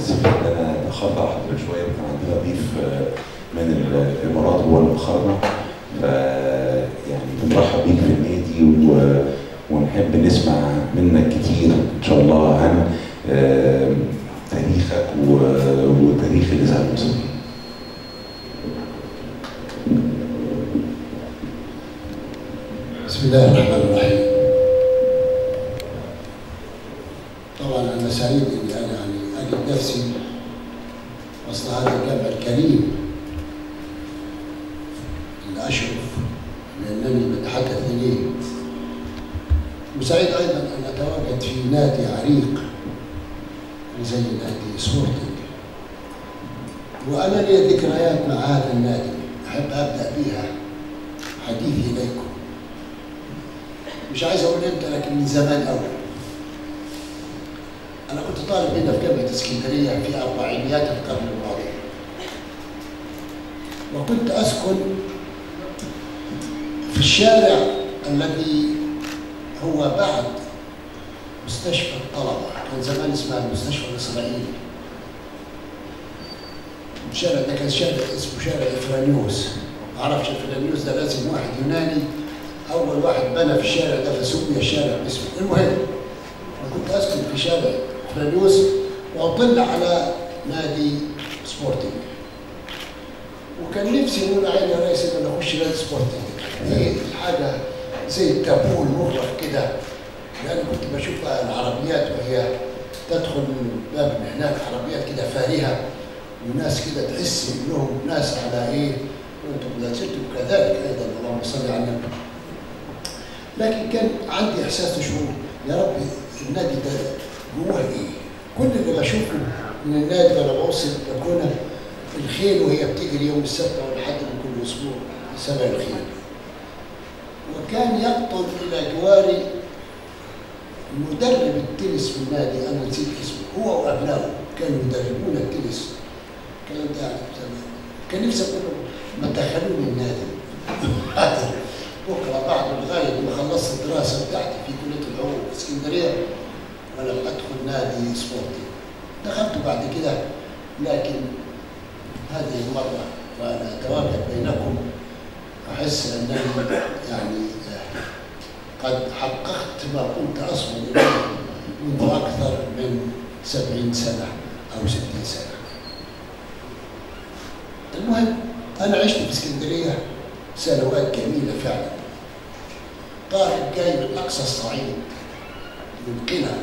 اسف ان انا اتاخرت على حضرتك شويه، كان عندنا ضيف من الامارات هو اللي اخرنا. ف يعني بنرحب بيك في النادي ونحب نسمع منك كتير ان شاء الله عن تاريخك وتاريخ الاذاعه المصريه. بسم الله الرحمن الرحيم. طبعا انا سعيد اني انا اجد نفسي وسط هذا الجمع الكريم اللي اشرف بانني بتحدث اليه، وسعيد ايضا ان اتواجد في نادي عريق زي نادي سبورتنج، وانا لي ذكريات مع هذا النادي احب ابدا بها حديثي اليكم. مش عايز اقول امتى لكن من زمان قوي. انا كنت طالب هنا في جامعه اسكندريه في اربعينيات القرن الماضي، وكنت اسكن في الشارع الذي هو بعد مستشفى الطلبه، كان زمان اسمها المستشفى الاسرائيلي. الشارع ده كان شارع اسمه شارع افرانيوس، ما اعرفش افرانيوس ده لازم واحد يوناني أول واحد بنى في الشارع ده فسمي الشارع باسمه. المهم أنا كنت أسكن في شارع فرانيوس وأطل على نادي سبورتنج، وكان نفسي نقول عيني يا ريس إن أنا أخش نادي سبورتنج. هي الحاجة زي التابول مغلق كده، لأن كنت بشوف العربيات وهي تدخل من باب من هناك، عربيات كده فارهة وناس كده تحس إنهم ناس على إيه، وأنتم لا زلتم كذلك أيضا، اللهم صل على النبي. لكن كان عندي احساس وشعور يا ربي النادي ده جوه ايه؟ كل اللي بشوفه من النادي وانا بوصل بكون الخيل وهي بتجري يوم السبت او الحد من كل اسبوع سبع الخيل. وكان يقطن الى جواري مدرب التنس في النادي، انا نسيت اسمه، هو وابنائه كانوا يدربون التنس. الكلام ده يعني زمان. كان نفسي اقول لهم ما تدخلوني النادي بكره بعد لغايه ما خلصت الدراسه بتاعتي في كليه العلوم في اسكندريه ولم ادخل نادي سبورتي. دخلت بعد كده، لكن هذه المره وانا اتواجد بينكم احس انني يعني قد حققت ما كنت اصبر اليه منذ اكثر من 70 سنه او 60 سنه. المهم انا عشت في اسكندريه سنوات جميلة فعلا. طالب جاي من أقصى الصعيد من قنا،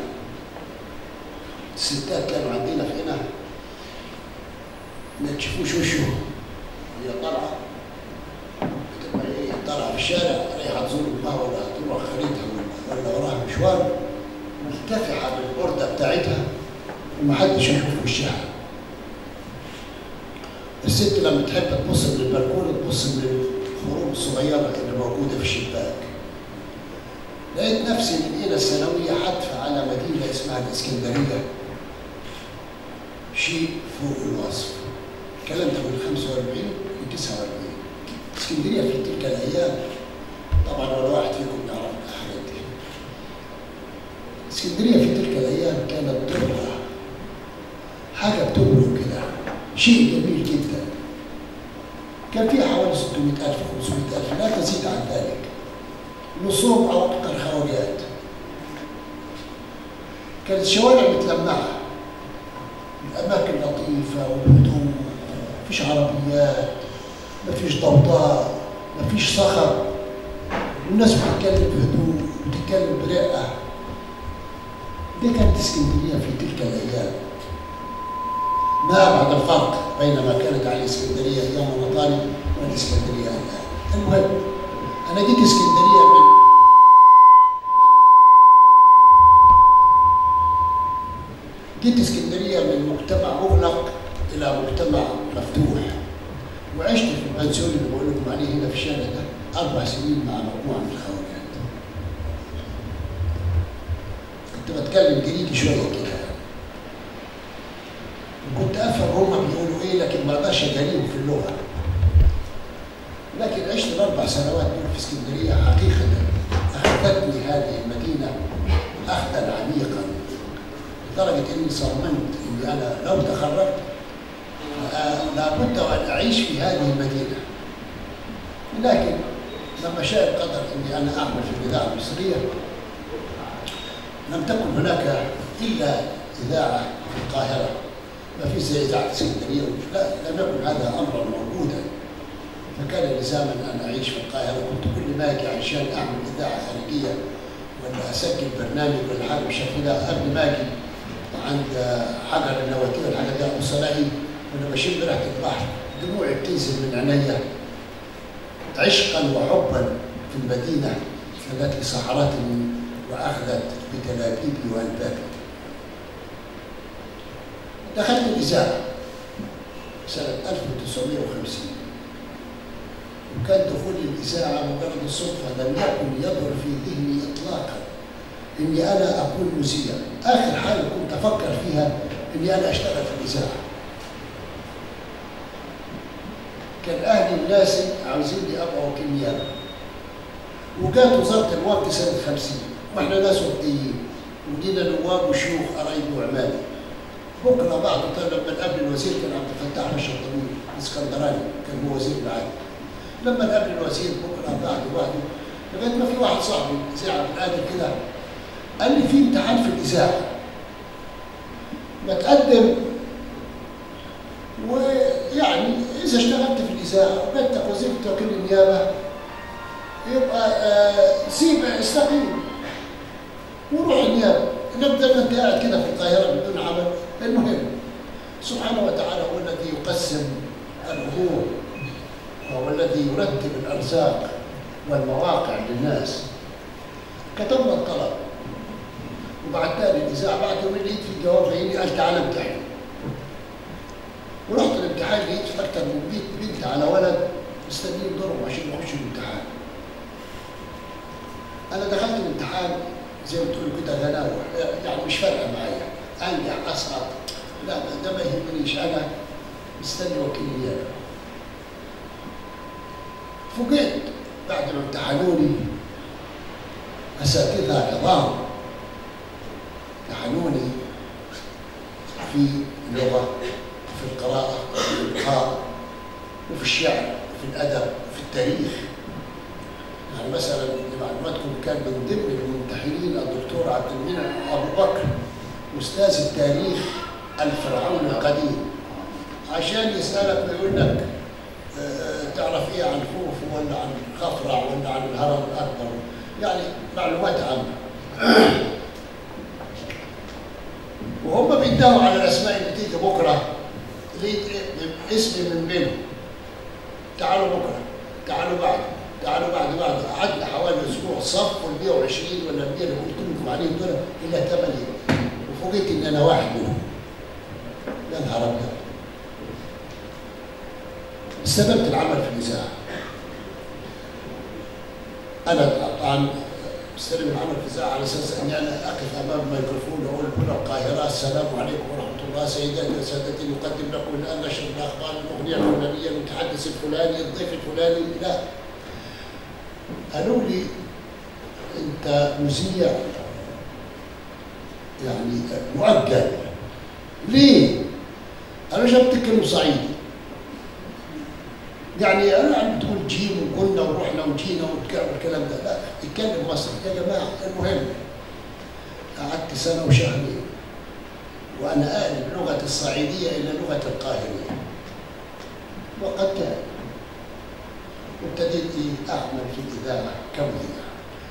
الستات كانوا عندنا في قنا ما تشوفوش وشه وهي طالعة، بتبقى إيه طالعة في الشارع رايحة تزور أمها ولا تروح خريطها ولا وراها مشوار، مرتفعة بالبردة بتاعتها ومحدش يشوف وشها. الست لما تحب تبص من البلكونة تبص من الخروج الصغيرة اللي موجودة في الشباك. لقيت نفسي من إلى الثانوية حدفة على مدينة اسمها الإسكندرية، شيء فوق الوصف. الكلام ده من 45 و 49. اسكندرية في تلك الأيام طبعا ولا واحد فيكم يعرف الحاجات دي. اسكندرية في تلك الأيام كانت تبرع، حاجة بتبرق كده، شيء جميل جدا. كان فيها حوالي 600,000 500,000 لا تزيد عن ذلك، نصوم او اكثر خواجات. كانت الشوارع متلمعه، الاماكن لطيفه والهدوء، مفيش عربيات، مفيش ضوضاء، مفيش صخب، والناس بتتكلم بهدوء وبتتكلم برقه. دي كانت اسكندريه في تلك الايام. ما أبعد الفرق بين ما كانت عليه اسكندرية يوم أنا طالب والإسكندرية الآن. المهم أنا جيت اسكندرية من مجتمع مغلق إلى مجتمع مفتوح، وعشت في البنسيون اللي بقول لكم عليه هنا في الشارع ده 4 سنين مع مجموعة من الخواجات. كنت بتكلم جريكي شوية كده، كنت افهم هما بيقولوا ايه لكن ما اقدرش اجاريهم في اللغه. لكن عشت ال4 سنوات دول في اسكندريه حقيقه اخذتني هذه المدينه اخذا عميقا لدرجه اني صممت اني انا لو تخرجت لابد ان اعيش في هذه المدينه. لكن لما شاء القدر اني انا اعمل في الاذاعه المصريه لم تكن هناك الا اذاعه في القاهره، ما في زي اذاعه اسكندريه، لا لم يكن هذا امرا موجودا، فكان لزاما ان اعيش في القاهره. كنت كل ما اجي عشان اعمل اذاعه خارجيه ولا اسجل برنامج ولا حاجه بالشكل ده، قبل ما اجي عند حجر النواتيه والحاجات دي ابص الاقي وانا بشم ريحه البحر دموعي بتنزل من عينيا عشقا وحبا في المدينه التي سحرتني واخذت بتلابيبي والبابي. دخلت الاذاعه سنه 1950، وكان دخولي الاذاعه مجرد صدفه لم يكن يدور في ذهني اطلاقا اني انا اكون مذيع. اخر حاجه كنت افكر فيها اني انا اشتغل في الاذاعه. كان اهلي الناس عاوزيني ابقى وكيل نيابه، وجات وزاره الوقت سنه 50 واحنا ناس وقتيين ولينا نواب وشيوخ قرايبي وعمامي. بكره بعد لما نقابل الوزير كان عبد الفتاح باشا الطويل الاسكندراني، كان هو وزير العدل. لما نقابل الوزير بكره بعده لغايه ما في واحد صاحبي زي عبد القادر كده قال لي في امتحان في الاذاعه ما تقدم، ويعني اذا اشتغلت في الاذاعه وجدتك وظيفه وكيل النيابه يبقى سيب استقيل وروح النيابه، نبدا انت قاعد كده في القاهره بدون عمل. المهم سبحانه وتعالى هو الذي يقسم الامور وهو الذي يرتب الارزاق والمواقع للناس. كتبنا الطلب وبعتها للاذاعه، بعد يومين لقيت في جواب جاي لي قال تعالى امتحن. ورحت الامتحان لقيت في اكثر من 100 بنت على ولد مستنيين دورهم عشان يخشوا الامتحان. انا دخلت الامتحان زي ما تقولوا كده غناوه، يعني مش فارقه معايا انجح اسقط، لا ده ما يهمنيش، انا مستني وكيل النيابه. فوجئت بعد ما امتحنوني اساتذه عظام امتحنوني في اللغه وفي القراءه وفي الالقاء وفي الشعر وفي الادب وفي التاريخ. يعني مثلا لمعلوماتكم كان من ضمن الممتحنين الدكتور عبد المنعم ابو بكر استاذ التاريخ الفرعوني القديم، عشان يسالك ويقول لك تعرف ايه عن خوفو ولا عن خفرع ولا عن الهرم الاكبر، يعني معلومات عامه. وهم بينتهوا على الاسماء اللي تيجي بكره، لقيت اسمي من بينهم، تعالوا بكره، تعالوا بعد، تعالوا بعد. قعدنا حوالي اسبوع صفوا ال 120 ولا ال 100 اللي قلت لكم عليهم دول الى 8، وفوجئت ان انا واحد منهم. يا نهار ابيض. استلمت العمل في الاذاعه. انا طبعا استلم العمل في الاذاعه على اساس اني انا اقف امام الميكروفون واقول كل القاهره السلام عليكم ورحمه الله سيداتي وسادتي، نقدم لكم الان نشر الاخبار الاغنيه الفلانيه المتحدث الفلاني الضيف الفلاني. لا، قالوا لي انت مذيع يعني مؤجل. ليه؟ انا مش بتتكلم صعيدي، يعني انا بتقول جيم وقلنا ورحنا وجينا والكلام ده، لا اتكلم مصري يا جماعه. المهم قعدت سنه وشهرين وانا اقلب لغه الصعيديه الى لغه القاهريه، وقد كان وابتديت اعمل في الاذاعه كمذيع.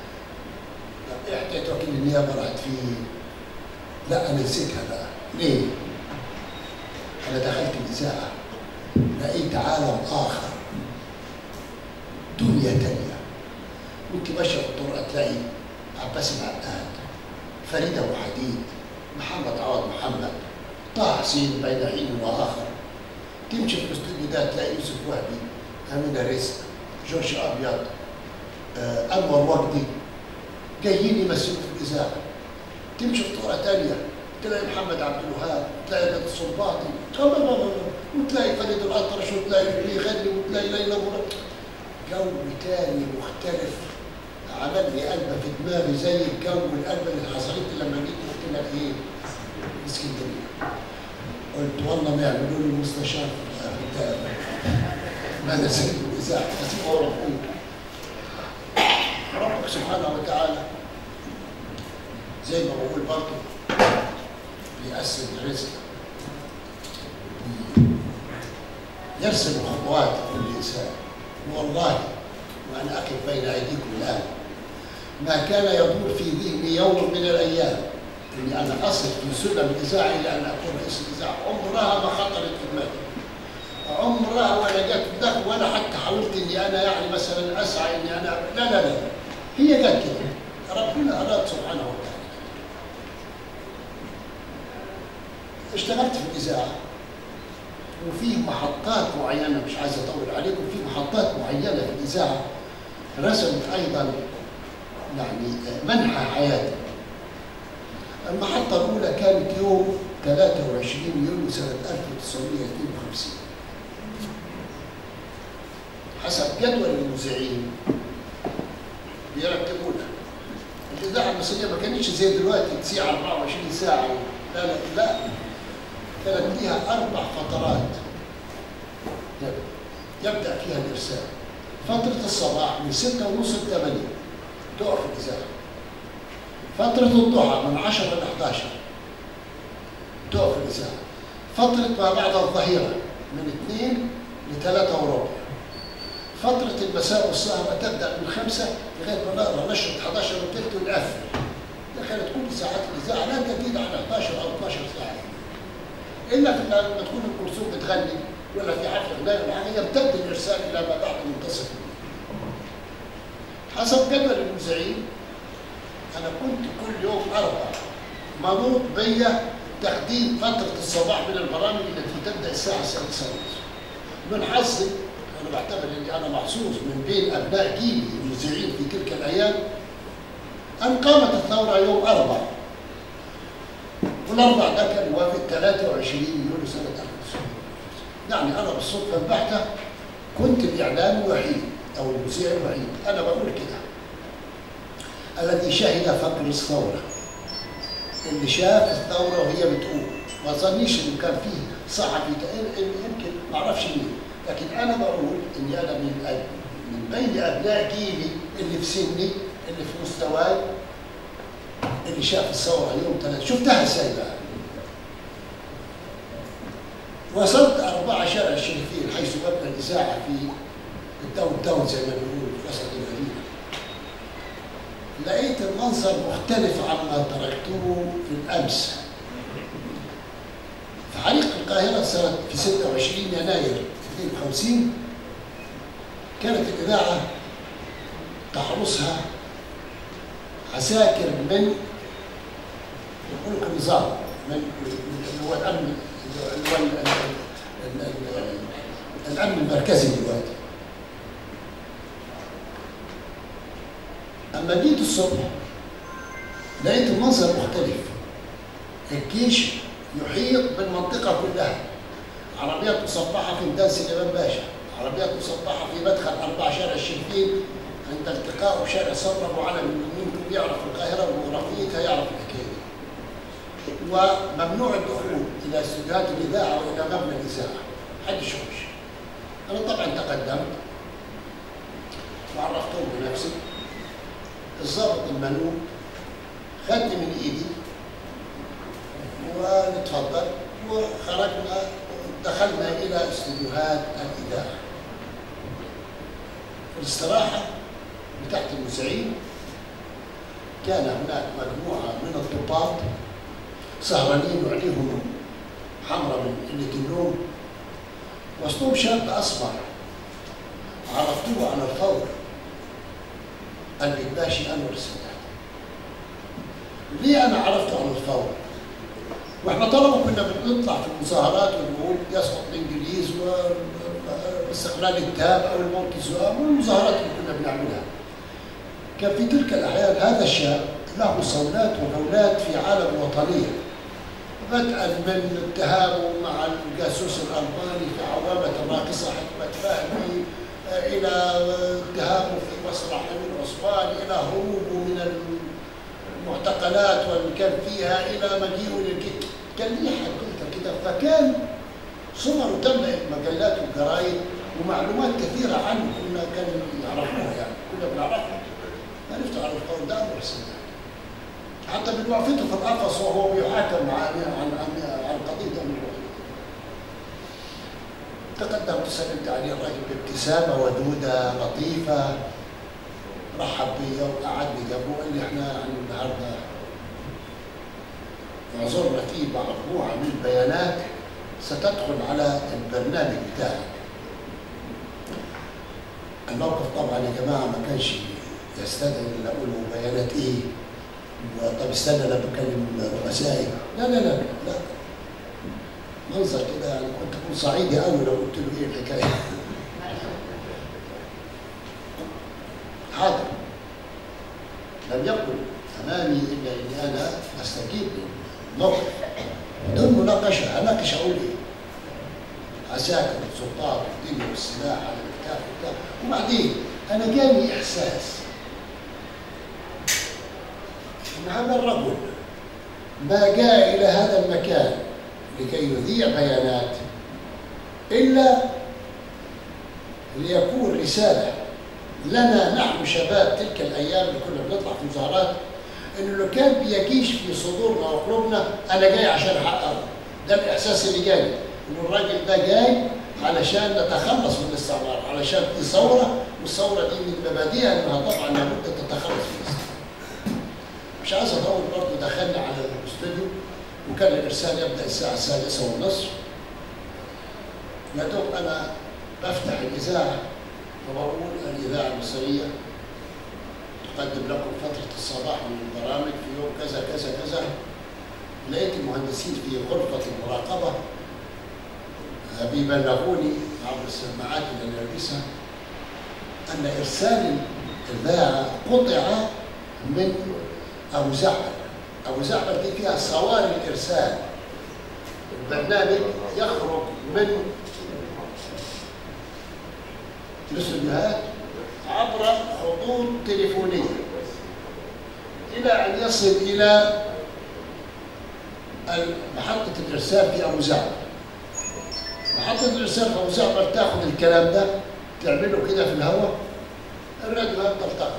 حكايه وكيل النيابه راحت فيه، لا انا نسيتها بقى. ليه؟ انا دخلت الاذاعه لقيت عالم اخر، دنيا تانيه. كنت ماشي في الطرق تلاقي عباس العقاد، فريده وحديد، محمد عوض محمد، طه حسين بين حين واخر. تمشي في الاستوديو ده تلاقي يوسف وهبي، امينه رزق، جورج ابيض، انور وجدي جايين يمثلوا في الاذاعه. تمشي في طرق تانيه تلاقي محمد عبد الوهاب، تلاقي نادي الصنباطي، وتلاقي فريد الاطرش، وتلاقي بيغني، وتلاقي ليلى مراد. جو تاني مختلف عمل لي قلبه في دماغي زي الجو والقلبه اللي حصلت لما جيت قلت لك ايه؟ اسكندريه. قلت والله ما يعملوا لي مستشار في مدرسه الاذاعه بس ربك سبحانه وتعالى زي ما بقول برضه بيقسم الرزق، يرسم الخطوات للإنسان. والله وأنا أقف بين أيديكم الآن ما كان يدور في ذهني يوم من الأيام إني أنا أصل في سلم الإذاعة إلى أن أكون رئيس الإذاعة. عمرها ما خطرت في دماغي، عمرها ولا جت في دماغي، ولا حتى حاولت إني أنا يعني مثلا أسعى إني أنا لا، هي جت كده، ربنا أراد سبحانه وتعالى. اشتغلت في الإذاعة وفي محطات معينة، مش عايز أطول عليكم، في محطات معينة في الإذاعة رسمت أيضا يعني منحى حياتي. المحطة الأولى كانت يوم 23 يوليو سنة 1952 حسب جدول المذيعين بيرتبونها. الإذاعة المصرية ما كانتش زي دلوقتي تذيع 24 ساعة، لا كانت ليها 4 فترات يبدأ فيها الإرسال. فترة الصباح من 6:30 ل 8 تقف الإذاعة. فترة الضحى من 10 ل 11 تقف الإذاعة. فترة ما بعد الظهيرة من 2 ل 3:15. فترة المساء والسهرة تبدأ من 5 لغاية ما نقرا نشرة 11 وثلث ونقفل. كانت كل ساعات الإذاعة لا تزيد عن 11 أو 12 ساعة. إلا لما تكون أم كلثوم بتغني ولا في حفلة غناء ولا حاجة يمتد الإرسال إلى ما بعد منتصف الليل. حسب جدول المذيعين أنا كنت كل يوم 4 منوط بيا تقديم فترة الصباح من البرامج التي تبدأ الساعة 6:30. من حظي أنا بعتبر إني أنا محظوظ من بين أبناء جيلي المذيعين في تلك الأيام أن قامت الثورة يوم 4 والأربع ده كان يوافق 23 يوليو سنة 1900. يعني أنا بالصدفة البحتة كنت الإعلام الوحيد أو المذيع الوحيد، أنا بقول كده، الذي شهد فجر الثورة، اللي شاف الثورة وهي بتقوم. ما ظنيش إنه كان فيه صحفي يمكن ما أعرفش مين، لكن أنا بقول إني أنا من بين أبناء جيلي اللي في سني اللي في مستواي اللي شاف الثورة يوم 3. شفتها ازاي بقى؟ وصلت 4 شارع الشريفين حيث مبنى الإذاعة في الداون زي ما بيقولوا في وسط المدينة. لقيت المنظر مختلف عما تركته في الأمس. في حريق القاهرة في 26 يناير 52 كانت الإذاعة تحرسها عساكر من يقول لك النظام، من اللي هو الامن، اللي هو الامن المركزي دلوقتي. اما جيت الصبح لقيت المنظر مختلف. الجيش يحيط بالمنطقه كلها، عربيات مصبحه في ميدان سليمان باشا، عربيات مصبحه في مدخل 4 شارع الشريفين عند التقائه بشارع صبرا ابو علم. ممكن يعرف القاهره وجغرافيتها يعرف الحكايه دي. وممنوع الدخول الى استوديوهات الاذاعه والى مبنى الاذاعه، محدش يخش. انا طبعا تقدمت وعرفتهم بنفسي. الضابط المنوب خدني من ايدي ونتفضل، وخرجنا دخلنا الى استوديوهات الاذاعه. في الاستراحه بتاعت المذيعين كان هناك مجموعه من الضباط سهرانين وعليهم حمراء من قله النوم، وسطهم شاب اسمر عرفتوه على الفور، الباشي انور السادات. ليه انا عرفته على الفور؟ واحنا طلبه كنا بنطلع في المظاهرات ونقول يسقط الانجليز واستقلال التام او الموت الزؤام والمظاهرات اللي كنا بنعملها. كان في تلك الاحيان هذا الشاب له صولات وجولات في عالم الوطنيه، بدءا من اتهامه مع الجاسوس الالماني في عوامه الراقصه حكمه فهمي، الى اتهامه في مسرح الامير عثمان، الى هروبه من المعتقلات واللي كان فيها، الى مجيئه كان ليه حدوته كده، فكان صوره تملأ المجلات والجرايد ومعلومات كثيره عنه كان يعرفوها، يعني كنا بنعرفها. عرفت على القول ده أمر سنة. حتى من وقفته في القفص وهو بيحاكم عن قضيه امن الوطن. تقدمت سلمت عليه الراجل بابتسامه ودوده لطيفه، رحب بي وقعدني جنبه وقال لي احنا النهارده اعذرنا فيه مجموعه من البيانات ستدخل على البرنامج بتاعك. الموقف طبعا يا جماعه ما كانش يستدعي ان اقول له بيانات ايه؟ طب استنى انا بكلم رؤسائي. لا لا لا لا، منظر كده يعني كنت اكون صعيدي قوي لو قلت له ايه الحكايه. حاضر. لم يكن امامي الا اني انا استجيب للموقف بدون مناقشه. اناقش اقول ايه؟ عساكر والسلطات والدنيا والسلاح على الكتاف وبتاع. وبعدين انا جاني احساس ان هذا الرجل ما جاء الى هذا المكان لكي يذيع بيانات الا ليكون رساله لنا نحن شباب تلك الايام اللي كنا بنطلع في مظاهرات، انه لو كان بيجيش في صدورنا وقلوبنا انا جاي عشان احققه. ده الاحساس اللي جاي، انه الراجل ده جاي علشان نتخلص من الاستعمار، علشان في ثوره، والثوره دي من مبادئها انها طبعا لابد تتخلص من الاستعمار. مش عايز اطول برضه، دخلنا على الاستوديو وكان الارسال يبدا الساعه 6:30. يا دوب انا بفتح الاذاعه وبقول الاذاعه المصريه تقدم لكم فتره الصباح من البرامج في يوم كذا كذا كذا. لقيت المهندسين في غرفه المراقبه بيبلغوني عبر السماعات اللي انا لابسها ان ارسال الاذاعه قطع من ابو زعبل. ابو زعبل دي فيها صواري الارسال. البرنامج يخرج من الاستوديوهات عبر خطوط تليفونيه الى ان يصل الى محطه الارسال في ابو زعبل. محطه الارسال في ابو زعبل تاخذ الكلام ده تعمله كده في الهواء، الراديوهات تلتقط.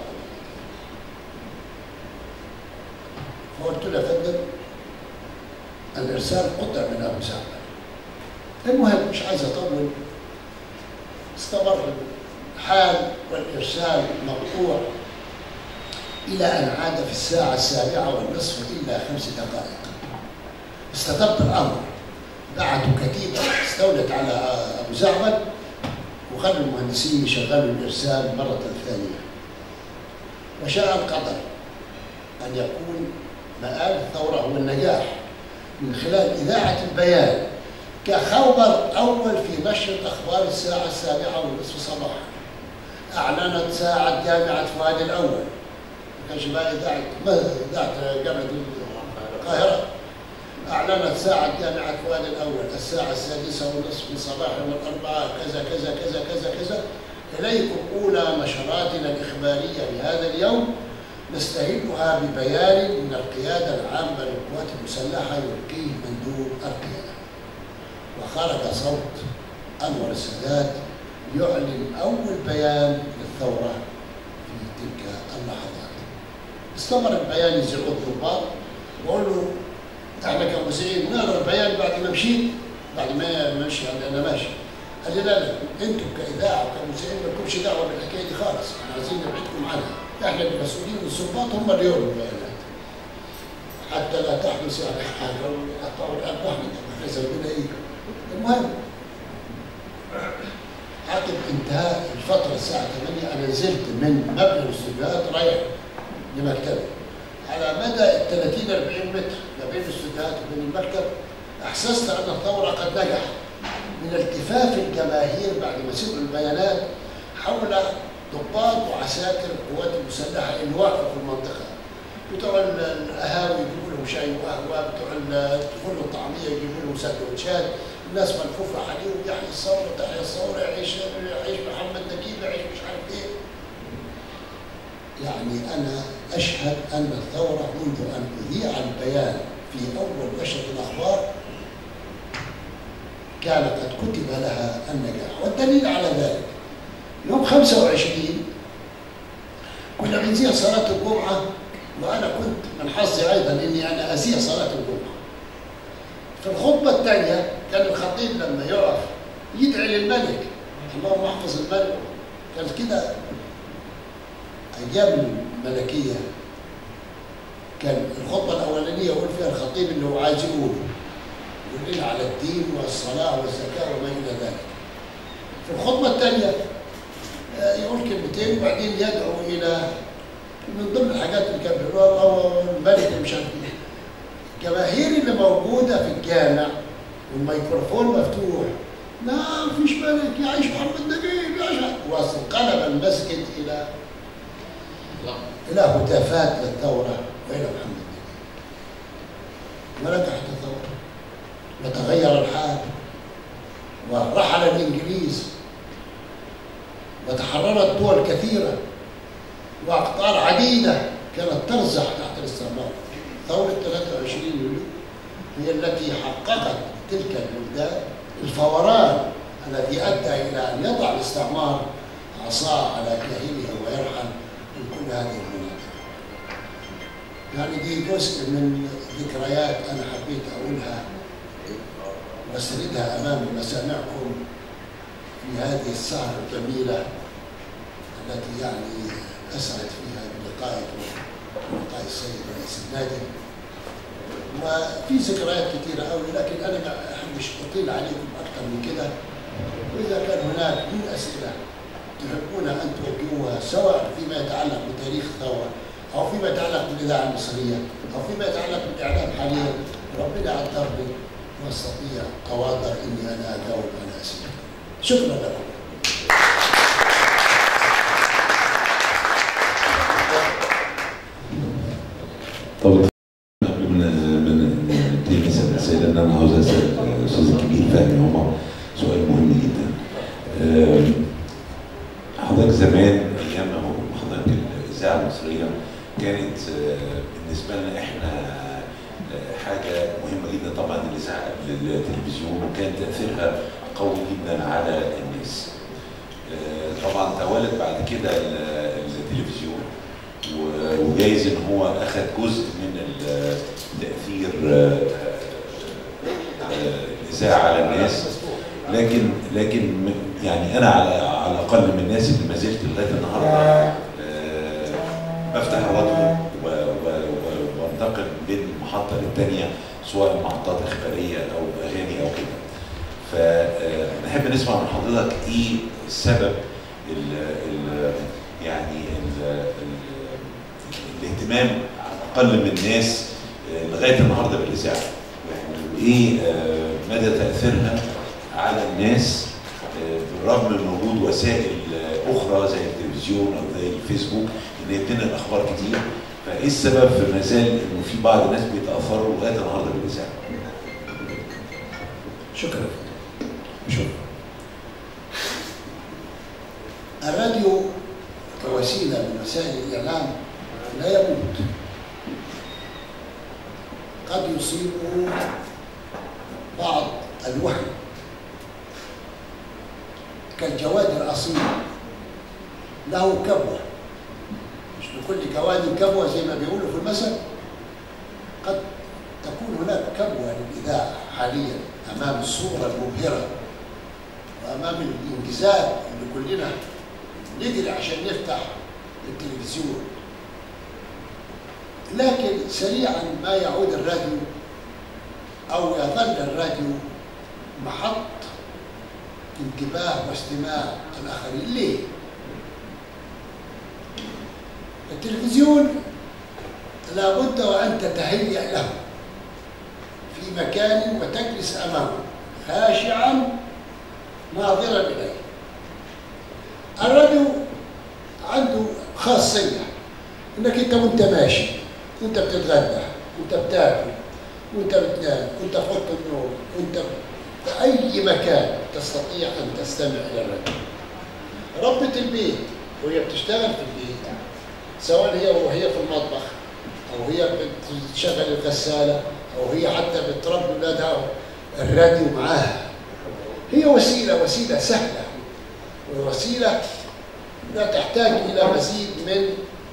فقلت له يا فندم الارسال قطع من ابو زعبل. المهم مش عايز اطول، استمر الحال والارسال مقطوع الى ان عاد في الساعه 7:15 الا 5 دقائق. استتب الامر، بعثوا كتيبه استولت على ابو زعبل وخلوا المهندسين يشغلوا الارسال مره ثانيه. وشاء القدر ان يكون مآل الثوره هو النجاح من خلال اذاعه البيان كخبر اول في نشره اخبار الساعه 7:30 صباحا. اعلنت ساعه جامعه فؤاد الاول، ما كانش بقى اذاعه جامعه القاهره. اعلنت ساعه جامعه فؤاد الاول الساعه 6:30 صباحا والاربعاء كذا كذا كذا كذا كذا. اليكم اولى نشراتنا الاخباريه لهذا اليوم، نستهلها ببيان من القياده العامه للقوات المسلحه يلقيه مندوب القياده. وخرج صوت انور السادات يعلن اول بيان للثوره في تلك اللحظات. استمر البيان يزعق الضباط وقول له احنا كمذيعين نقرا البيان بعد ما مشيت، بعد ما مشي يعني انا ماشي. قال لي لا لا، انتم كاذاعه وكمذيعين ما لكمش دعوه بالحكايه دي خالص، احنا عايزين نبعدكم عنها، احنا المسؤولين والضباط هم اللي يقولوا البيانات. حتى لا تحدث يعني حاجه ويقطعوا القلب احنا ذنبنا ايه؟ المهم عقب انتهاء الفتره الساعه 8 انا نزلت من مبنى الاستوديوهات رايح لمكتبي. على مدى ال 30-40 متر ما بين الاستوديوهات وبين المكتب احسست ان الثوره قد نجحت من التفاف الجماهير بعد ما سمعوا البيانات حول ضباط وعساكر القوات المسلحه اللي وقفوا في المنطقه. بتوع القهاوي يجيبوا لهم شاي وقهوه، بتوع الفول والطعميه يجيبوا لهم سندوتشات، الناس ملفوفه عليهم يحيى الثوره تحيا الثوره، يعيش محمد نجيب، يعيش مش عارف ايه. يعني انا اشهد ان الثوره منذ ان اذيع البيان في أول نشرة الأخبار كانت قد كتب لها النجاح، والدليل على ذلك يوم 25 كنا بنذيع صلاة الجمعة، وأنا كنت من حظي أيضا إني أنا أذيع صلاة الجمعة. في الخطبة الثانية كان الخطيب لما يقف يدعي للملك، اللهم احفظ الملك. كانت كده أيام الملكية، كان الخطبة الأولانية يقول فيها الخطيب اللي هو عايز يقول لنا على الدين والصلاة والزكاة وما إلى ذلك. في الخطبة الثانية يقول كلمتين وبعدين يدعو إلى من ضمن الحاجات اللي كان بيقولوها هو الملك مش عارف ايه. الجماهير اللي موجودة في الجامع والميكروفون مفتوح، لا مفيش ملك، يعيش محمد نجيب، يعيش، وانقلب المسجد إلى هتافات للثورة وإلى محمد نجيب. ونجحت الثورة وتغير الحال ورحل الإنجليز وتحررت دول كثيرة وأقطار عديدة كانت ترزح تحت الاستعمار. ثورة 23 يوليو هي التي حققت تلك البلدان الفوران الذي أدى إلى أن يضع الاستعمار عصاه على كاهله ويرحل من كل هذه المناطق. يعني دي جزء من ذكريات أنا حبيت أقولها وأسردها أمام مسامعكم في هذه السهرة الجميلة التي يعني أسعد فيها بلقائك ولقاء السيد رئيس النادي. وفي ذكريات كثيرة أوي، لكن أنا ما أحبش أطيل عليكم أكثر من كده. وإذا كان هناك من أسئلة تحبون أن توجهوها سواء فيما يتعلق بتاريخ الثورة أو فيما يتعلق بالإذاعة المصرية أو فيما يتعلق بالإعلام حاليا، ربنا عذرني واستطيع أواضع إني أنا أجاوب على أسئلة. شكرا لكم. طب قبل من نبتدي نسال الاسئله ان انا عاوز اسال الاستاذ الكبير فهمي عمر سؤال مهم جدا. حضرتك زمان ايام ما حضرتك الاذاعه المصريه كانت بالنسبه لنا احنا حاجه مهمه جدا طبعا الاذاعه قبل التلفزيون، وكان تاثيرها قوي جدا على الناس. طبعا توالت بعد كده التلفزيون وجايز ان هو اخذ جزء من تاثير الاذاعه على الناس، لكن يعني انا على الاقل من الناس اللي ما زلت لغايه النهارده بفتح الراديو وانتقل بين محطه للثانيه سواء محطات اخباريه او اغاني او كده. فنحب نسمع من حضرتك ايه السبب يعني الاهتمام اقل من الناس لغايه النهارده بالاذاعه، يعني ايه مدى تاثيرها على الناس بالرغم من وجود وسائل اخرى زي التلفزيون او زي الفيسبوك ان هي بتنقل اخبار كتير، فايه السبب في ما زال انه في بعض الناس بيتاثروا لغايه النهارده بالاذاعه؟ شكرا. الراديو كوسيله من وسائل الاعلام لا يموت، قد يصيبه بعض الوهن كالجواد الأصيل له كبوة، مش لكل جواد كبوة زي ما بيقولوا في المثل. قد تكون هناك كبوة للإذاعة حاليا أمام الصورة المبهرة وأمام الانجذاب اللي كلنا نجري عشان نفتح التلفزيون، لكن سريعا ما يعود الراديو أو يظل الراديو محط انتباه واستماع الآخرين. ليه؟ التلفزيون لابد وأن تتهيأ له في مكان وتجلس أمامه خاشعا ناظرا إليه. الراديو عنده خاصية انك انت وانت ماشي، وانت بتتغدى، وانت بتاكل، وانت بتنام، وانت في اوضه النوم، وانت في اي مكان تستطيع ان تستمع الى الراديو. ربة البيت وهي بتشتغل في البيت سواء هي وهي في المطبخ او هي بتشغل الغساله او هي حتى بتربي اولادها الراديو معاها. هي وسيله سهله، ووسيله لا تحتاج الى مزيد من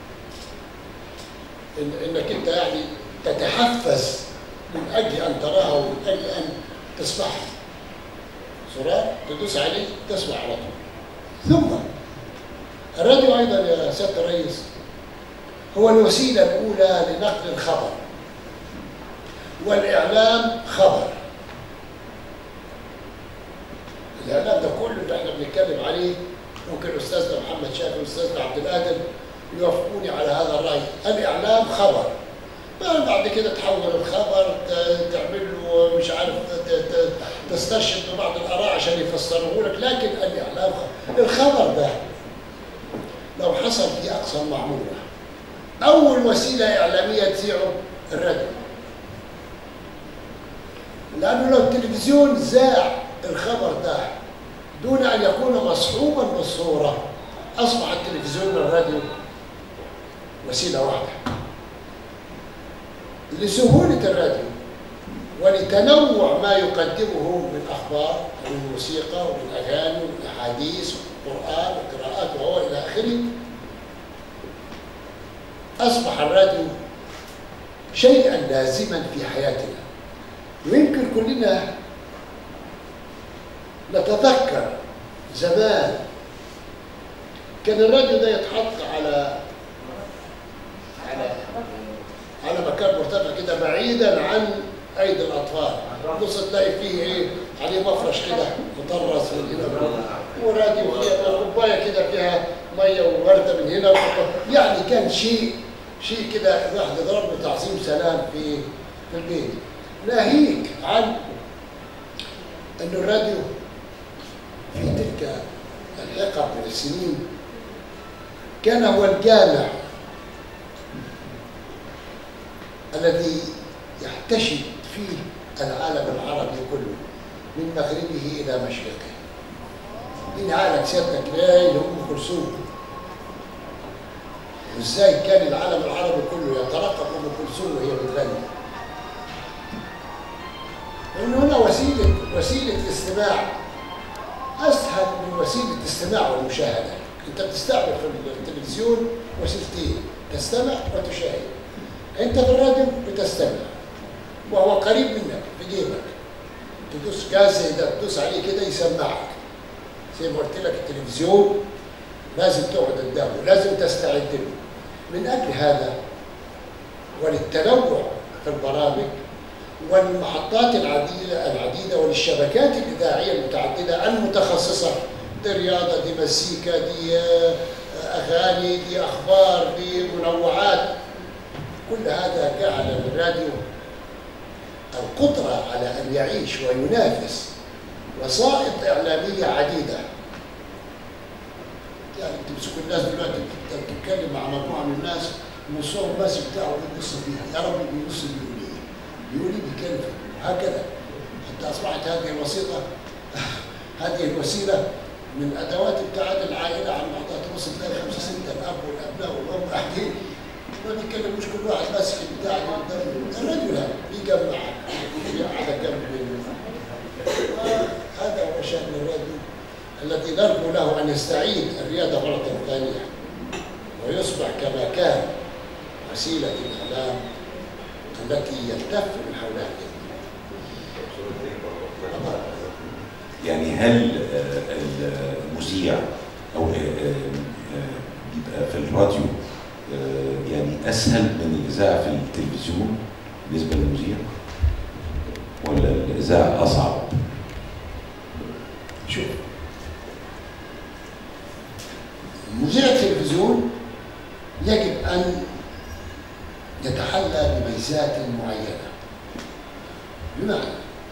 انك انت يعني تتحفز من اجل ان تراها ومن اجل ان تسمعها. زرار تدوس عليه تسمع على طول. ثم الراديو ايضا يا سياده الرئيس هو الوسيله الاولى لنقل الخبر، والاعلام خبر. الاعلام ده كله اللي احنا بنتكلم عليه ممكن استاذنا محمد شاكر واستاذنا عبد القادر يوافقوني على هذا الراي. الاعلام خبر، بعد كده تحول الخبر تعمل له مش عارف تستشهد ببعض الاراء عشان يفسروه لك، لكن الاعلام خبر. الخبر ده لو حصل في اقصى المعموره اول وسيله اعلاميه تذيعه الراديو، لانه لو التلفزيون ذاع الخبر ده دون ان يكون مصحوبا بالصوره اصبح التلفزيون والراديو وسيله واحده. لسهوله الراديو ولتنوع ما يقدمه من اخبار ومن موسيقى ومن اغاني ومن احاديث وقران وقراءات وهو الى اخره، اصبح الراديو شيئا لازما في حياتنا. ويمكن كلنا نتذكر زمان كان الراديو ده يتحط على مكان مرتفع كده بعيدا عن ايدي الاطفال، بص تلاقي فيه ايه عليه مفرش كده مطرز من هنا وراديو فيها كوبايه كده فيها ميه وورده من هنا، يعني كان شيء كده الواحد يضرب له تعظيم سلام في البيت. ناهيك عن ان الراديو في تلك الحقب من السنين كان هو الجامع الذي يحتشد فيه العالم العربي كله من مغربه الى مشرقه. مين عقلك سيادتك لا ام كلثوم، وازاي كان العالم العربي كله يترقب ام كلثوم وهي بتغني؟ لان هنا وسيله استماع اسهل من وسيله استماع ومشاهده. انت بتستعمل في التلفزيون وسيلتين، تستمع وتشاهد. انت في الراديو بتستمع وهو قريب منك في جيبك، تدوس جهاز زي ده تدوس عليه كده يسمعك. زي ما قلت لك التلفزيون لازم تقعد قدامه، لازم تستعد له. من اجل هذا وللتنوع في البرامج والمحطات العديده وللشبكات الاذاعيه المتعدده المتخصصه، دي رياضه، دي مزيكا، دي اغاني، دي اخبار، دي منوعات، كل هذا جعل للراديو القدره على ان يعيش وينافس وسائط اعلاميه عديده. يعني بتمسكوا الناس دلوقتي بتتكلم مع مجموعه من الناس والصور الماسك بتاعه بيبص فيها، يا رب بيبص بيقول لي بيتكلم هكذا. حتى اصبحت هذه الوسيله من ادوات ابتعاد العائله عن بعضها. تبص تلاقي 5 6 الاب والابناء والام قاعدين ما بيتكلموش، كل واحد ماسك البتاع قدامه. الراديو لا بيجمع على جنب منه. هذا هو شأن الراديو الذي نرجو له ان يستعيد الرياده مره ثانيه ويصبح كما كان وسيله الاعلام التي يلتف من حولها. يعني هل المذيع او بيبقى في الراديو يعني اسهل من الاذاعه في التلفزيون بالنسبه للمذيع، ولا الاذاعه اصعب؟ شوف، مذيع التلفزيون يجب ان يتحلى بميزات معينه. بمعنى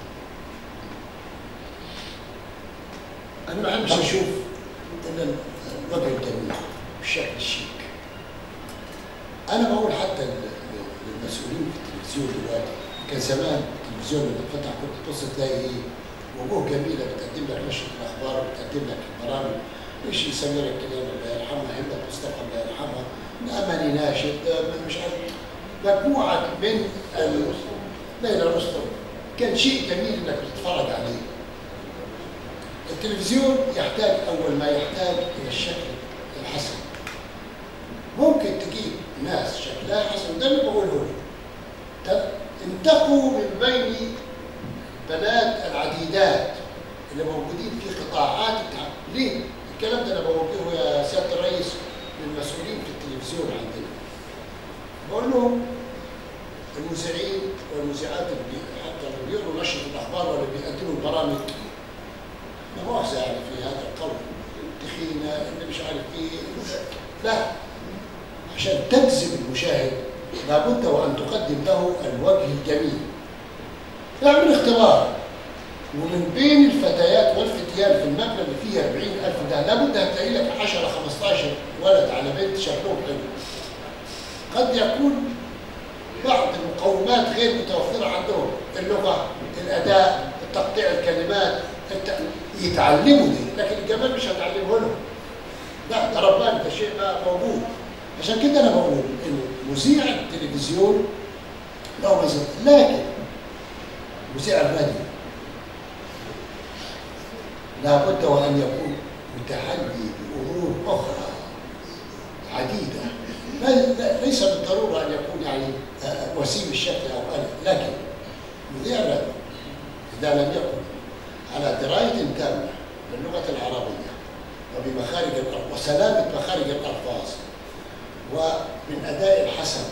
انا ما بحبش اشوف الا الوجه الجميل بالشكل الشيك. انا بقول حتى للمسؤولين في التلفزيون دلوقتي، كان زمان التلفزيون لما اتفتح كنت تبص تلاقي ايه؟ وجوه جميله بتقدم لك نشره الاخبار وبتقدم لك البرامج، ايش يسمي لك كده الله يرحمها هبه مصطفى الله يرحمها، اماني ناشد، مش عارف مجموعه من ليلى رستم كان شيء جميل انك تتفرج عليه. التلفزيون يحتاج اول ما يحتاج الى الشكل الحسن. ممكن تجيب ناس شكلها حسن، ده اللي بقوله لك. انتقوا من بين البنات العديدات اللي موجودين في قطاعات ليه؟ الكلام ده انا بوجهه يا سياده الرئيس للمسؤولين في التلفزيون عندنا. بقول لهم المذيعين والمذيعات اللي حتى اللي بيقروا نشرة الاخبار ولا بيقدموا البرامج، لا مؤاخذه يعني في هذا القول، تخينه اللي مش عارف ايه، لا، عشان تجذب المشاهد لابد وان تقدم له الوجه الجميل. اعمل اختبار، ومن بين الفتيات والفتيان في المبنى اللي فيه 40,000 ده لابد هتلاقي لك 10 15 ولد على بنت شكلهم حلو. قد يكون بعض المقومات غير متوفره عندهم، اللغه، الاداء، تقطيع الكلمات، يتعلموا دي، لكن الجمال مش هتعلمه لهم. لا، ده ربنا، ده شيء بقى موجود. عشان كده انا بقول ان مذيع التلفزيون له ميزات، لكن مذيع الراديو لابد وان يكون متحلي بامور اخرى عديده، ليس بالضروره ان يكون يعني وسيم الشكل او لكن مذيع الراديو اذا لم يكن على درايه تامه باللغه العربيه وبمخارج الالفاظ وسلامه مخارج الالفاظ ومن اداء الحسن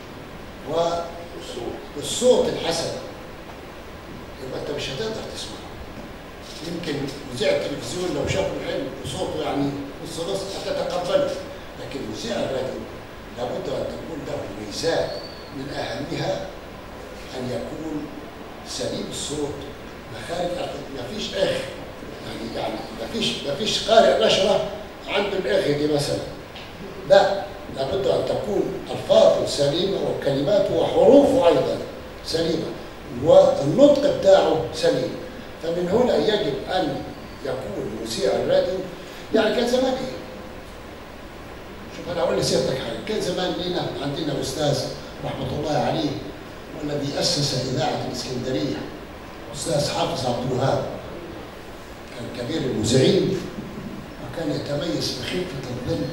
والصوت الحسن، يبقى انت مش هتقدر تسمعه. يمكن مذيع التلفزيون لو شافه حلو وصوته يعني نص نص هتتقبله، لكن مذيع الراديو لابد ان تكون له ميزات، من اهمها ان يكون سليم الصوت، مخارج ما فيش اخ، يعني ما فيش قارئ نشره عنده الاخ دي مثلا، لا، لابد ان تكون الفاظه سليمه وكلماته وحروفه ايضا سليمه والنطق بتاعه سليم. فمن هنا يجب ان يكون مذيع الراديو يعني كان زمان ايه؟ شوف انا اقول لسيادتك حاجه، كان زمان لينا عندنا استاذ رحمه الله عليه والذي اسس اذاعه الاسكندريه، استاذ حافظ عبد الوهاب، كان كبير المذيعين وكان يتميز بخفه الظل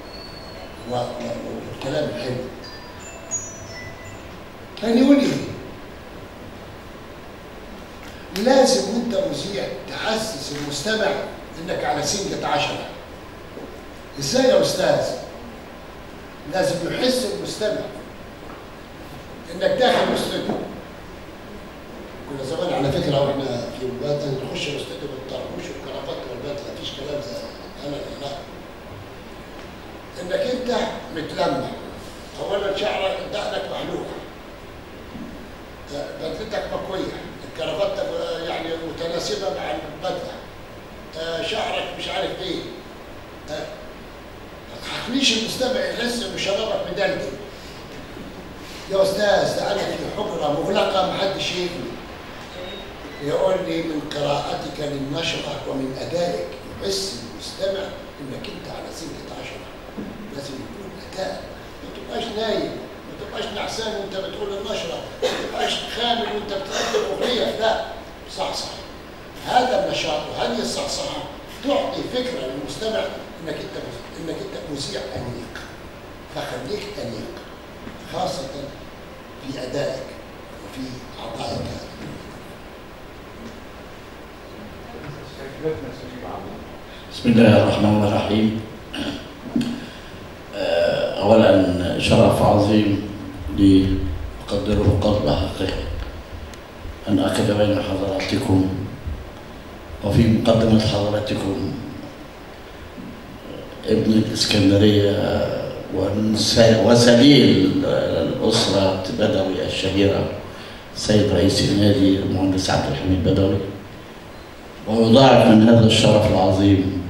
والكلام الحلو. كان يقول لي لازم وانت مذيع تحسس المستمع انك على سنجة 10. ازاي يا استاذ؟ لازم يحس المستمع انك داخل الاستوديو. كنا زمان على فكره واحنا في البدله نخش الاستوديو بالطربوش والكرافات والبدله، مفيش كلام زي انا، لا، انك انت متلمع، اولا شعرك دقنك محلوقه، بدلتك مكويه، الكرافته يعني متناسبه مع البدله، شعرك مش عارف ايه، ما تخليش المستمع يحس ان شبابك مدلدل. يا استاذ ده انا في حجره مغلقه محدش يجي. يقول لي من قراءتك للنشره ومن ادائك يحس المستمع انك انت على سنة 10. لازم يكون اداء، ما تبقاش نايم، ما تبقاش نعسان وانت بتقول النشره، ما تبقاش خامل وانت بتقدم اغنيه، لا، صحصح. هذا النشاط وهذه الصحصحه تعطي فكره للمستمع انك انت مذيع انيق، فخليك انيق خاصه في ادائك وفي عطائك. بسم الله الرحمن الرحيم. اولا شرف عظيم لي اقدره قدر حقيقي ان اكد بين حضراتكم وفي مقدمه حضراتكم ابن الاسكندريه وسليل الاسره بدوي الشهيره السيد رئيس النادي المهندس عبد الحميد بدوي، ويضاعف من هذا الشرف العظيم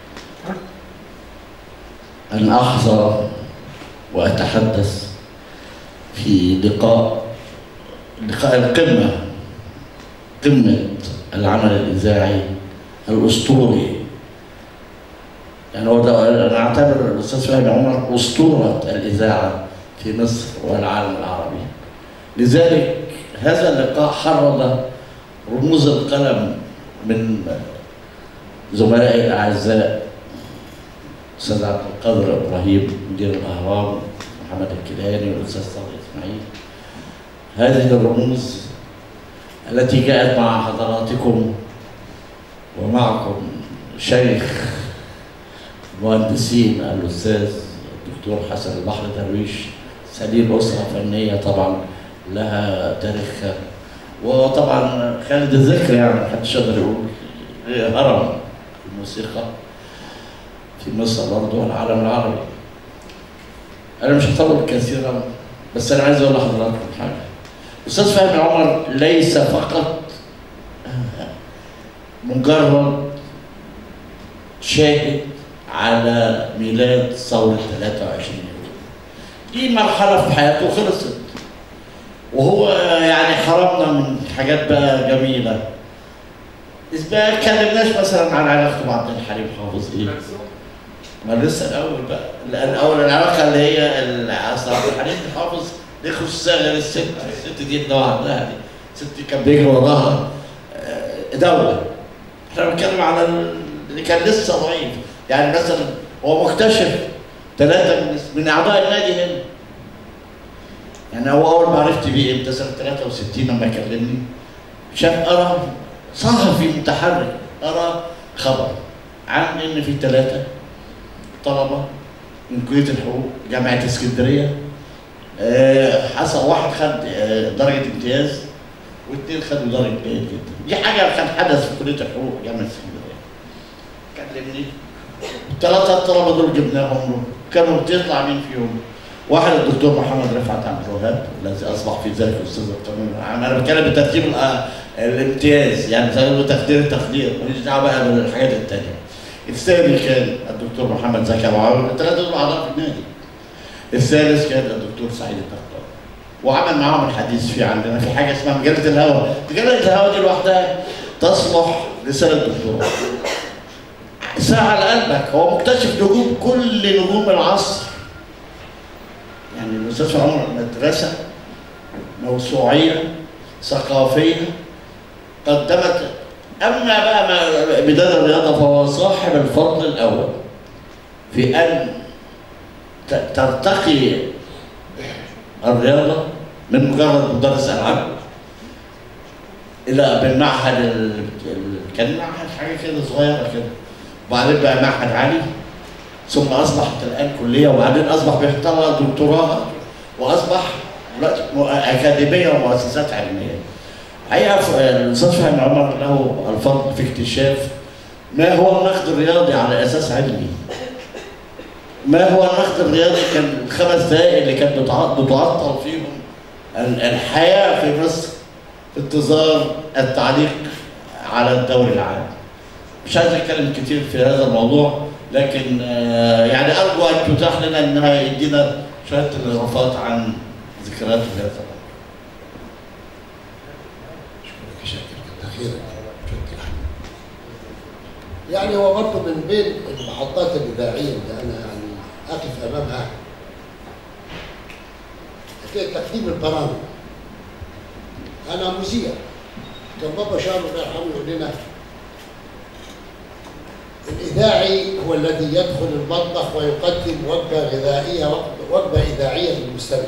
أن أحظى وأتحدث في لقاء القمة، قمة العمل الإذاعي الأسطوري. يعني أنا أعتبر الأستاذ فهمي عمر أسطورة الإذاعة في مصر والعالم العربي. لذلك هذا اللقاء حرض رموز القلم من زملائي الأعزاء أستاذ عبد القادر إبراهيم مدير الأهرام، محمد الكيلاني والأستاذ طارق إسماعيل. هذه الرموز التي جاءت مع حضراتكم ومعكم شيخ المهندسين الأستاذ الدكتور حسن البحر درويش، سليل أسرة فنية طبعا لها تاريخها، وطبعا خالد الذكر يعني محدش يقدر يقول هرم الموسيقى في مصر برضه والعالم العربي. أنا مش هطول كثيرا، بس أنا عايز أقول لحضراتكم حاجة. الأستاذ فهمي عمر ليس فقط مجرد شاهد على ميلاد ثورة 23 يوليو. دي مرحلة في حياته خلصت، وهو يعني حرمنا من حاجات بقى جميلة. ما اتكلمناش مثلا عن علاقته مع عبد الحليم حافظ ايه؟ ما لسه الأول بقى، الأول العلاقة اللي هي أصل عبد الحليم حافظ دي خصوصية غير الست دي لوحدها، دي الست كان بيجري وراها دولة. احنا بنتكلم على اللي كان لسه ضعيف، يعني مثلا هو مكتشف 3 من أعضاء النادي هنا. يعني هو أول ما عرفت بيه إمتى؟ سنة 63 لما كلمني، شاف أرى صحفي متحرك، أرى خبر عن إن في 3 طلبة من كلية الحقوق جامعة اسكندرية، حصل واحد خد درجة امتياز و2 خدوا درجة جيد جدا. دي حاجة كان حدث في كلية الحقوق جامعة اسكندرية. كلمني 3 الطلبة دول جبناهم له، كانوا بتطلع مين فيهم؟ واحد الدكتور محمد رفعت عبد الوهاب الذي اصبح في ذلك استاذ القانون العام. انا بتكلم بترتيب الامتياز، يعني زي ما تقدير ماليش دعوه بقى بالحاجات الثانيه. الثاني كان الدكتور محمد زكي ابو عون، ال3 دول اعضاء في النادي. الثالث كان الدكتور سعيد الدكتور، وعمل معاهم الحديث في عندنا في حاجه اسمها مجله الهوى. مجله الهوى دي لوحدها تصلح رساله دكتوراه. ساعة على قلبك، هو مكتشف نجوم كل نجوم العصر. يعني الأستاذ عمر مدرسة موسوعية ثقافية قدمت. أما بقى بداية الرياضة فهو صاحب الفضل الأول في أن ترتقي الرياضة من مجرد مدرس ألعاب إلى بالمعهد كان معهد حاجة كده صغيرة كده، وبعدين بقى معهد عالي، ثم اصبحت الان كليه، وبعدين اصبح بيحتوي دكتوراه، واصبح دلوقتي اكاديميه ومؤسسات علميه. حقيقه الاستاذ فهمي عمر له الفضل في اكتشاف ما هو النقد الرياضي على اساس علمي. ما هو النقد الرياضي؟ كان ال5 دقائق اللي كانت بتعطل فيهم الحياه في مصر في انتظار التعليق على الدوري العام. مش عايز اتكلم كتير في هذا الموضوع، لكن يعني ارجو ان تتاح لنا انها يدينا شويه اضافات عن ذكريات في هذا. شكرا شاكر، كتر خيرك. يعني هو برضه من بين المحطات الاذاعيه اللي انا يعني اقف امامها تقديم البرامج. انا مذيع، كان بابا شارو الله يرحمه يقول لنا الإذاعي هو الذي يدخل المطبخ ويقدم وجبة إذاعية للمستمع.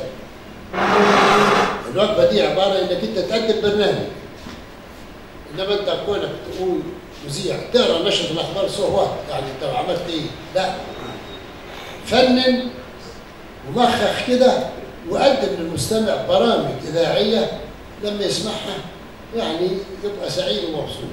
الوجبة دي عبارة إنك أنت تقدم برنامج. إنما أنت كونك تقول مذيع تقرا نشرة الأخبار سوى يعني أنت عملت إيه؟ لا. فنن ومخخ كده وقدم للمستمع برامج إذاعية لما يسمعها يعني يبقى سعيد ومبسوط.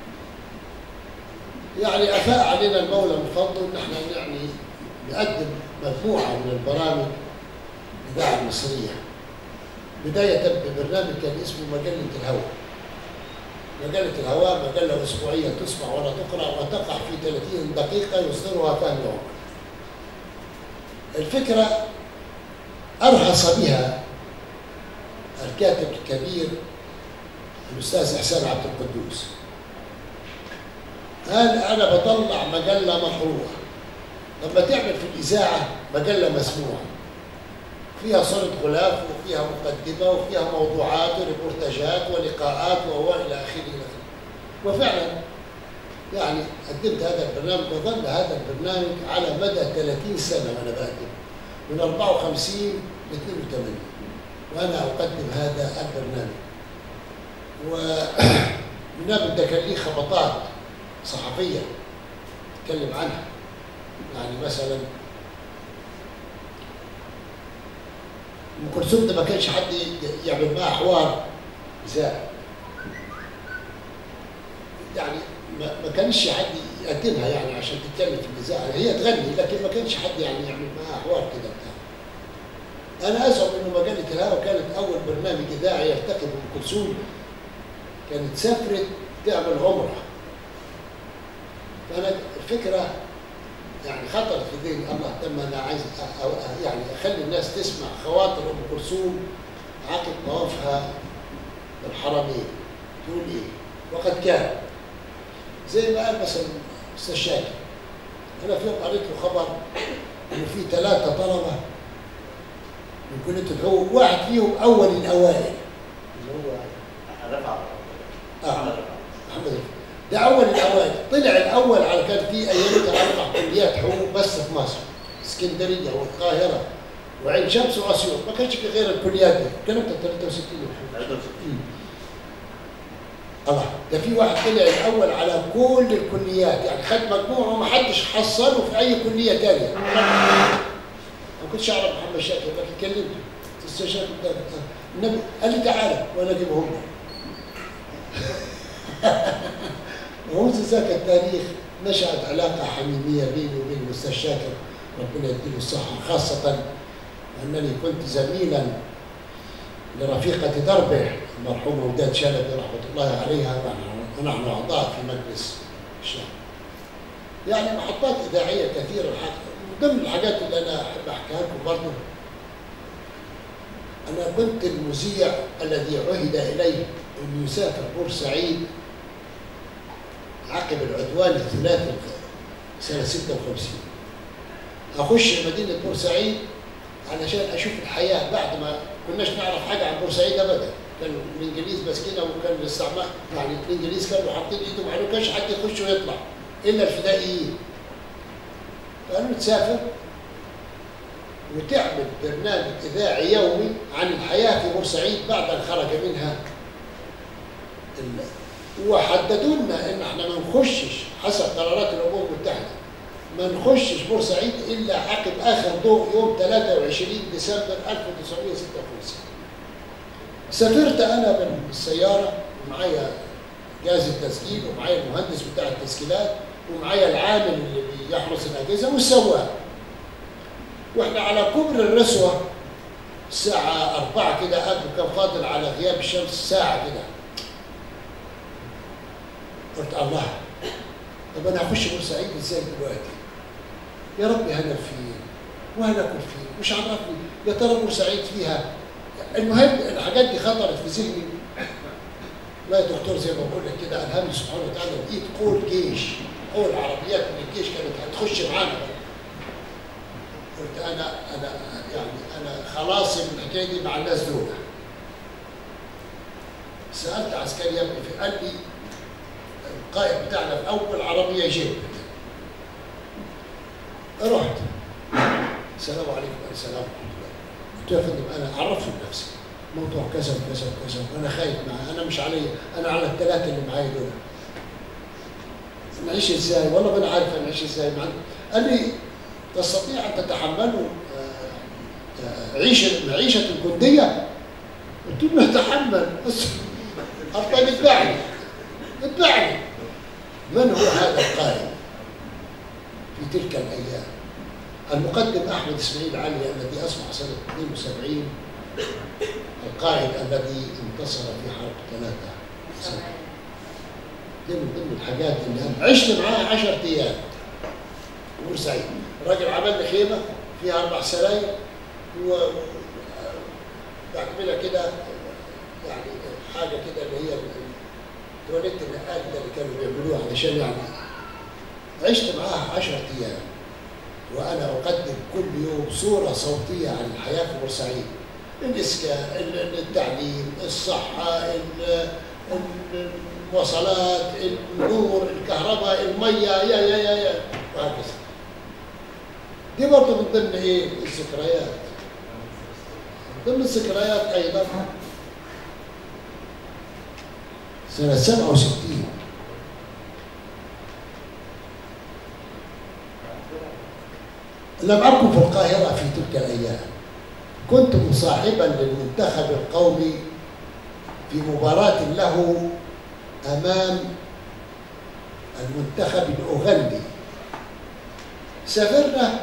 يعني أفاء علينا المولى من فضله إن احنا يعني نقدم مجموعة من البرامج الإذاعة المصرية. بداية ببرنامج كان اسمه مجلة الهوى. مجلة الهوى مجلة أسبوعية تسمع ولا تقرأ وتقع في 30 دقيقة يصدرها فهمي عمر. الفكرة أرهص بها الكاتب الكبير الأستاذ إحسان عبد القدوس. قال أنا بطلع مجلة مقروءة، لما تعمل في الإذاعة مجلة مسموعة. فيها صلة غلاف وفيها مقدمة وفيها موضوعات وريبورتاجات ولقاءات وإلى آخره. وفعلا يعني قدمت هذا البرنامج، وظل هذا البرنامج على مدى 30 سنة وأنا بقدم، من 54 ل 82 وأنا أقدم هذا البرنامج. والبرنامج ده كان ليه خبطات صحفية أتكلم عنها. يعني مثلا أم كلثوم ده ما كانش حد يعمل معها حوار إذاعي، يعني ما كانش حد يقدمها يعني عشان تتكلم في الإذاعة، هي تغني لكن ما كانش حد يعني يعمل معها حوار كده بتاع. أنا أزعم إنه مجلة الهوى كانت أول برنامج إذاعي يرتقي بأم كلثوم، كانت سافرت تعمل عمرة. فأنا الفكرة يعني خطرت في ذهني، الله تم أنا عايز يعني أخلي الناس تسمع خواطر أم كلثوم عقب طوافها الحرمين تقول إيه. وقد كان زي ما قال مثلا أستاذ شاكر، أنا في يوم قريت له خبر إنه في 3 طلبة من كلية الحقوق، واحد فيهم أول الأوائل اللي هو محمد رفعت. ده أول الأوائل، طلع الأول على كان في أيامها 4 كليات حقوق بس في مصر، اسكندرية والقاهرة وعين شمس وأسيوط، ما كانش في غير الكليات دي، كانت 63 الله. ده في واحد طلع الأول على كل الكليات، يعني خد مجموعة وما حدش حصله في أي كلية تانية. ما كنتش أعرف محمد شاكر لكن كلمته، أستاذ شاكر ده النبي قال لي تعالى وأنا أجيبهم لك. وهو ذاك التاريخ نشأت علاقة حميمية بيني وبين الأستاذ شاكر ربنا يديله الصحة، خاصة أنني كنت زميلا لرفيقة دربه المرحومة وداد شلبي رحمة الله عليها، ونحن أعضاء في مجلس الشعب. يعني محطات إذاعية كثيرة. من ضمن الحاجات اللي أنا أحب أحكيها لكم برضه، أنا كنت المذيع الذي عهد إليه أن يسافر بورسعيد عقب العدوان الثلاثي سنة 56. أخش مدينة بورسعيد علشان أشوف الحياة بعد ما كناش نعرف حاجة عن بورسعيد أبدا. كانوا الإنجليز ماسكينها وكان الاستعمار، يعني الإنجليز كانوا حاطين إيدهم على كانش حد يخش ويطلع إلا الفدائيين. قالوا تسافر وتعمل برنامج إذاعي يومي عن الحياة في بورسعيد بعد أن خرج منها وحددوا لنا إن إحنا ما نخشش حسب قرارات الأمم المتحدة، ما نخشش بورسعيد إلا عقب آخر ضوء يوم 23 ديسمبر 1956. سافرت أنا بالسيارة ومعايا جهاز التسجيل ومعايا المهندس بتاع التسجيلات ومعايا العامل اللي بيحرس الأجهزة والسواق. وإحنا على كوبري الرسوة الساعة 4 كده، قبل كان فاضل على غياب الشمس ساعة كده. قلت الله، طب أنا هخش بورسعيد إزاي دلوقتي؟ يا ربي هنام فين؟ وهناكل فين؟ مش عرفني يا ترى بورسعيد فيها. المهم الحاجات دي خطرت في ذهني. لا يا دكتور زي ما بقول لك كده ألهمني سبحانه وتعالى لقيت قول جيش، قول عربيات من الجيش كانت هتخش معانا. قلت أنا خلاص من الحكاية دي مع الناس دول. سألت عسكري يا ابني، قال لي القائد بتاعنا في أول عربية جيب. رحت السلام عليكم. السلام ورحمة الله. قلت له يا فندم أنا عرفت نفسي موضوع كذا وكذا وكذا وأنا خايف معاه، أنا مش علي، أنا على ال3 اللي معايا دول. نعيش إزاي؟ والله ما أنا عارف نعيش إزاي معاه. قال لي تستطيع أن تتحملوا معيشة الجندية؟ قلت له أتحمل بس أفضل اتبعني. من هو هذا القائد في تلك الأيام؟ المقدم أحمد إسماعيل علي الذي أصبح سنة 72 القائد الذي انتصر في حرب 3 سنة. دي من ضمن الحاجات اللي أنا عشت معاه 10 أيام في بورسعيد. الراجل عمل لي خيمة فيها 4 سراير وبعملها كده يعني حاجة كده اللي هي التواليت النقال ده اللي كانوا بيعملوها علشان يعني عشت معاه 10 أيام. وأنا أقدم كل يوم صورة صوتية عن الحياة في بورسعيد. الإسكان، التعليم، الصحة، المواصلات، النور، الكهرباء، المية، يا وهكذا. دي برضه من ضمن إيه؟ الذكريات. من ضمن الذكريات أيضا سنة 67 لم أكن في القاهرة في تلك الأيام. كنت مصاحبا للمنتخب القومي في مباراة له أمام المنتخب الأوغندي. سافرنا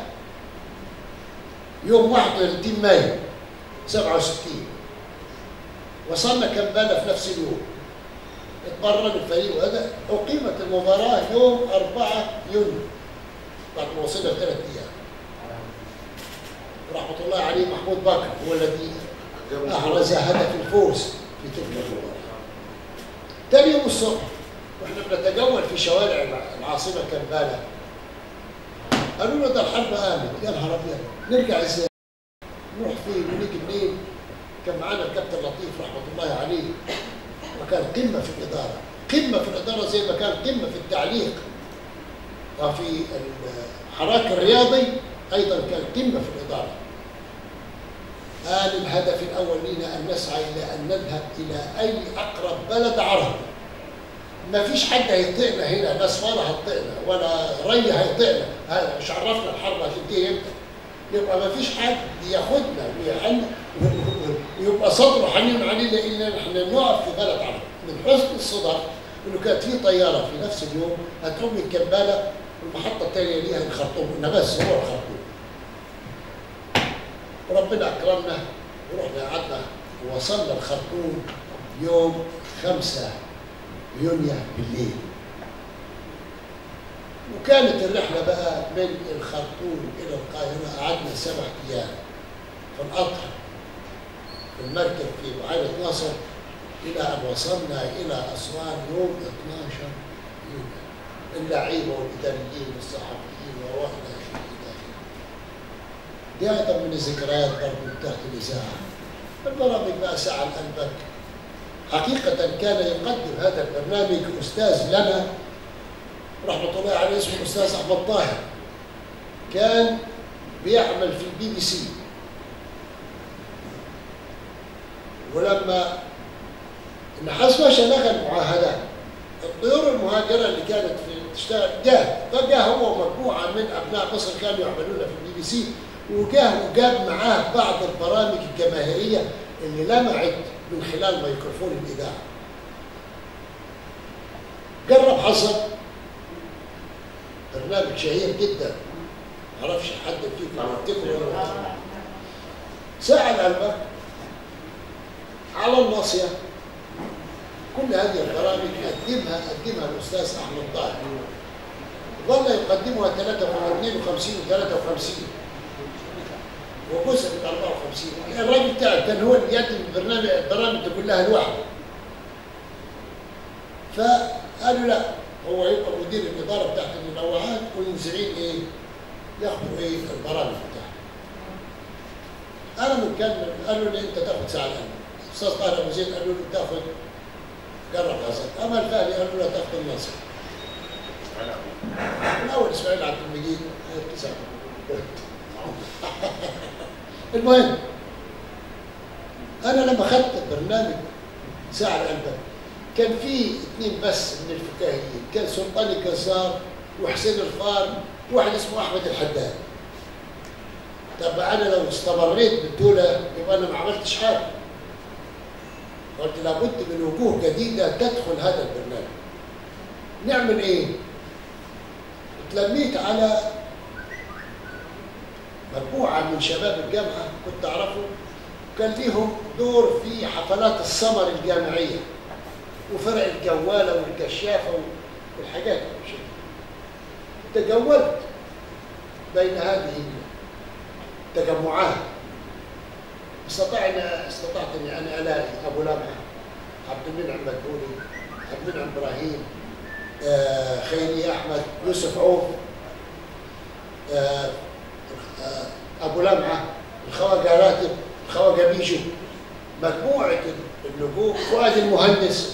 يوم 31 مايو 67. وصلنا كمبالا في نفس اليوم. اتمرن الفريق وهذا. أقيمت المباراة يوم 4 يونيو بعد ما وصلنا ب3 أيام. رحمة الله عليه محمود بكر هو الذي أحرز هدف الفوز في تلك المباراة. تاني يوم الصبح واحنا بنتجول في شوارع العاصمة كمبالا قالوا لنا ده الحرب قامت. يا نهار أبيض، نرجع ازاي؟ نروح فين ونيجي منين؟ كان معانا الكابتن لطيف رحمة الله عليه، وكان قمة في الإدارة، قمة في الإدارة زي ما كان قمة في التعليق وفي الحراك الرياضي أيضا كان قمة في الإدارة. قال الهدف الأول لنا أن نسعى إلى أن نذهب إلى أي أقرب بلد عربي. ما فيش حد هيطئنا هنا، لا صفارة هتطئنا ولا ري هيطئنا. مش عرفنا الحرب هتنتهي إمتى. يبقى ما فيش حد ياخدنا ويبقى صدره حنين علينا إلا إحنا نقف في بلد عربي. من حسن الصدف إنه كانت في طيارة في نفس اليوم هتقوم من كمبالا والمحطة الثانية ليها الخرطوم، إنها بس هو الخرطوم. وربنا أكرمنا ورحنا قعدنا ووصلنا الخرطوم يوم 5 يونيو بالليل. وكانت الرحلة بقى من الخرطوم إلى القاهرة قعدنا 7 أيام في القطر في المركب في بحيرة ناصر إلى أن وصلنا إلى أسوان يوم 12 يونيو. اللعيبة والإداريين والصحفيين وإلى آخره. دي أيضا من الذكريات برضه تحت الإذاعة. البرامج بقى ساعة لقلبك. حقيقة كان يقدم هذا البرنامج أستاذ لنا رحمة الله عليه اسمه الأستاذ أحمد طاهر. كان بيعمل في الBBC. ولما النحاس باشا لغى المعاهدات، الطيور المهاجرة اللي كانت تشتغل فجاء هو ومجموعة من أبناء مصر كانوا يعملون في الBBC، وجاب معاه بعض البرامج الجماهيرية اللي لمعت من خلال ميكروفون الإذاعة. جرب حصل برنامج شهير جدا، معرفش حد فيكم يفتكره ولا لا. ساعة لقلبك، على الناصية، كل هذه البرامج قدمها الأستاذ أحمد طاهر. ظل يقدمها 52 و53 وجزء من 54. الراجل بتاعه كان هو اللي يقدم البرامج دي كلها لوحده. فقالوا لا، هو يبقى مدير الإدارة بتاعت المنوعات والمذيعين ياخدوا البرامج بتاعته. أنا مكمل، قالوا لي أنت تاخد ساعة الآن. الأستاذ طاهر أبو زيد قالوا لي تاخد جرب حسن. أما الفهلي قالوا له تاخد الناصر. من أول إسماعيل عبد المجيد 9. المهم أنا لما أخذت برنامج ساعة لقلبك كان في 2 بس من الفكاهيين، كان سلطان الجزار وحسين الفار وواحد اسمه أحمد الحداد. طب أنا لو استمريت بالدولة يبقى أنا ما عملتش حاجة. قلت لابد من وجوه جديدة تدخل هذا البرنامج. نعمل إيه؟ اتلميت على مجموعة من شباب الجامعة كنت أعرفه، كان ليهم دور في حفلات السمر الجامعية وفرق الجوالة والكشافة والحاجات دي. تجولت بين هذه التجمعات. استطعت أني أنا ألاقي أبو لمحة، عبد المنعم مدبولي، عبد المنعم إبراهيم، خيري أحمد، يوسف عوف، ابو لمعه، الخواجه راتب، الخواجه بيجو، مجموعه النجوم، فؤاد المهندس،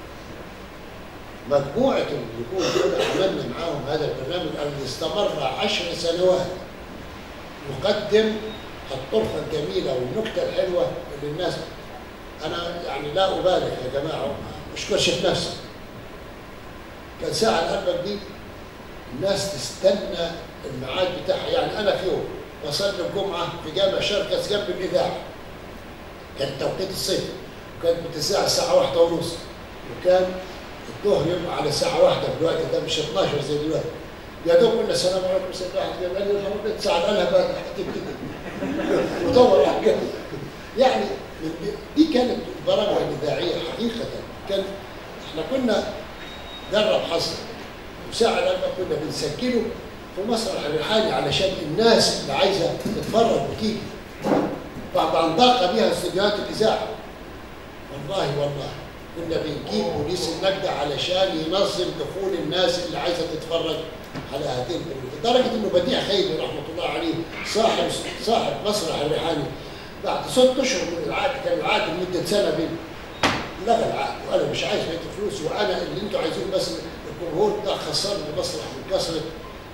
مجموعه النجوم دول عملنا معاهم هذا البرنامج اللي استمر 10 سنوات يقدم الطرفه الجميله والنكته الحلوه اللي الناس، انا يعني لا ابالغ يا جماعه، ما اشكرش في نفسي. كان ساعه الاربع دي الناس تستنى الميعاد بتاعها، يعني انا في يوم وصلت الجمعه في جامع شركه جنب الاذاعه، كان توقيت الصيف، وكانت بتذاع الساعه 1:30، وكان الظهر يبقى على الساعه 1 في الوقت ده، مش 12 زي دلوقتي. يا دوب قلنا السلام عليكم ورحمه الله، قال لي الحمد ساعه قالها بقى هتبتدي ودور على يعني دي كانت البرامج الاذاعيه حقيقه. كان احنا كنا جرب حظ، وساعه لما كنا بنسجله في مسرح الريحاني علشان الناس اللي عايزه تتفرج وتيجي، طبعا ضاق بيها استديوهات الاذاعه. والله كنا بنجيب بوليس النجدة علشان ينظم دخول الناس اللي عايزه تتفرج على هذه البرامج، لدرجه انه بديع خيري رحمه الله عليه صاحب مسرح الريحاني بعد 6 اشهر من العقد، كان العقد لمده سنه بينه، لغى العقد وقال مش عايز بقيه الفلوس، وانا اللي انتوا عايزينه بس الجمهور ده خسرني المسرح من كثره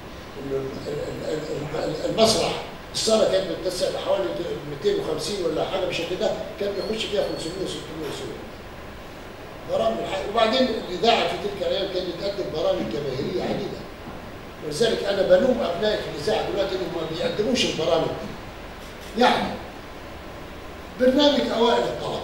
المسرح. الصاله كانت بتتسع بحوالي 250 ولا حاجه بالشكل ده، كان بيخش فيها 500 600 صوره. برامج وبعدين الاذاعه في تلك الايام كانت بتقدم برامج جماهيريه عديده. ولذلك انا بلوم ابنائي في الاذاعه دلوقتي انهم ما بيقدموش البرامج. يعني برنامج اوائل الطلبه،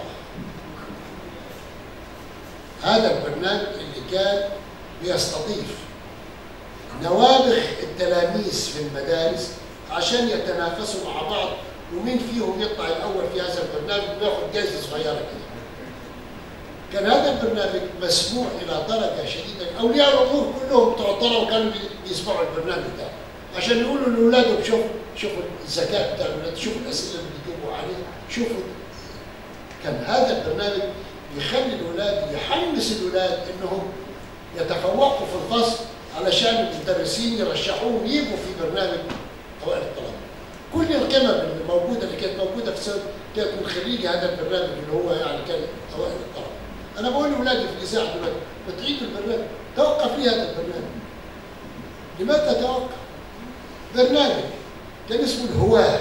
هذا البرنامج اللي كان بيستضيف نوابغ التلاميذ في المدارس عشان يتنافسوا مع بعض، ومين فيهم يطلع الاول في هذا البرنامج بياخد جائزه صغيره كده. كان هذا البرنامج مسموع الى درجه شديده، اولياء الامور كلهم تعتروا كانوا بيسمعوا البرنامج ده عشان يقولوا لاولادهم شوفوا الذكاء بتاع الاولاد، شوفوا الاسئله اللي بيجيبوا عليه، شوفوا. كان هذا البرنامج يخلي الاولاد، يحمس الاولاد انهم يتفوقوا في الفصل علشان المدرسين يرشحوهم يجوا في برنامج اوائل الطلبه. كل القمم اللي موجوده اللي كانت موجوده في سنه كانت من خريج هذا البرنامج اللي هو يعني كان اوائل الطلبه. انا بقول لاولادي في الاذاعه دلوقتي ما تعيدوا البرنامج، توقف لي هذا البرنامج. لماذا توقف؟ برنامج كان اسمه الهواه،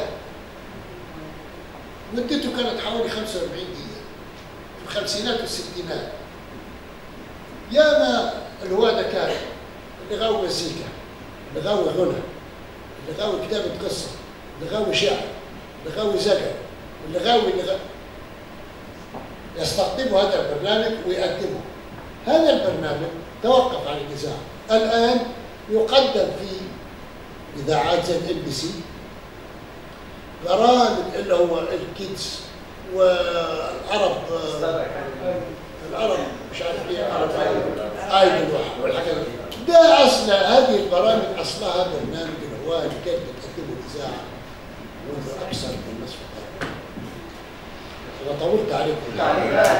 مدته كانت حوالي 45 دقيقه في الخمسينات والستينات. ياما الهواه ده كان اللي غاوي مزيكا، اللي غاوي غنى، اللي غاوي كتابه قصه، اللي غاوي شعر، اللي غاوي زجر، اللي غاوي يستقطبوا هذا البرنامج ويقدمه. هذا البرنامج توقف عن الاذاعه، الان يقدم في اذاعات زي الNBC برامج اللي هو الكيدز والعرب مش عارف ايه، عرب ايدل والحاجات دي. ده اصل هذه البرامج اصلها برنامج الهواه اللي كانت بتقدمه الاذاعه منذ اكثر من نصف قرن. انا طولت عليكم.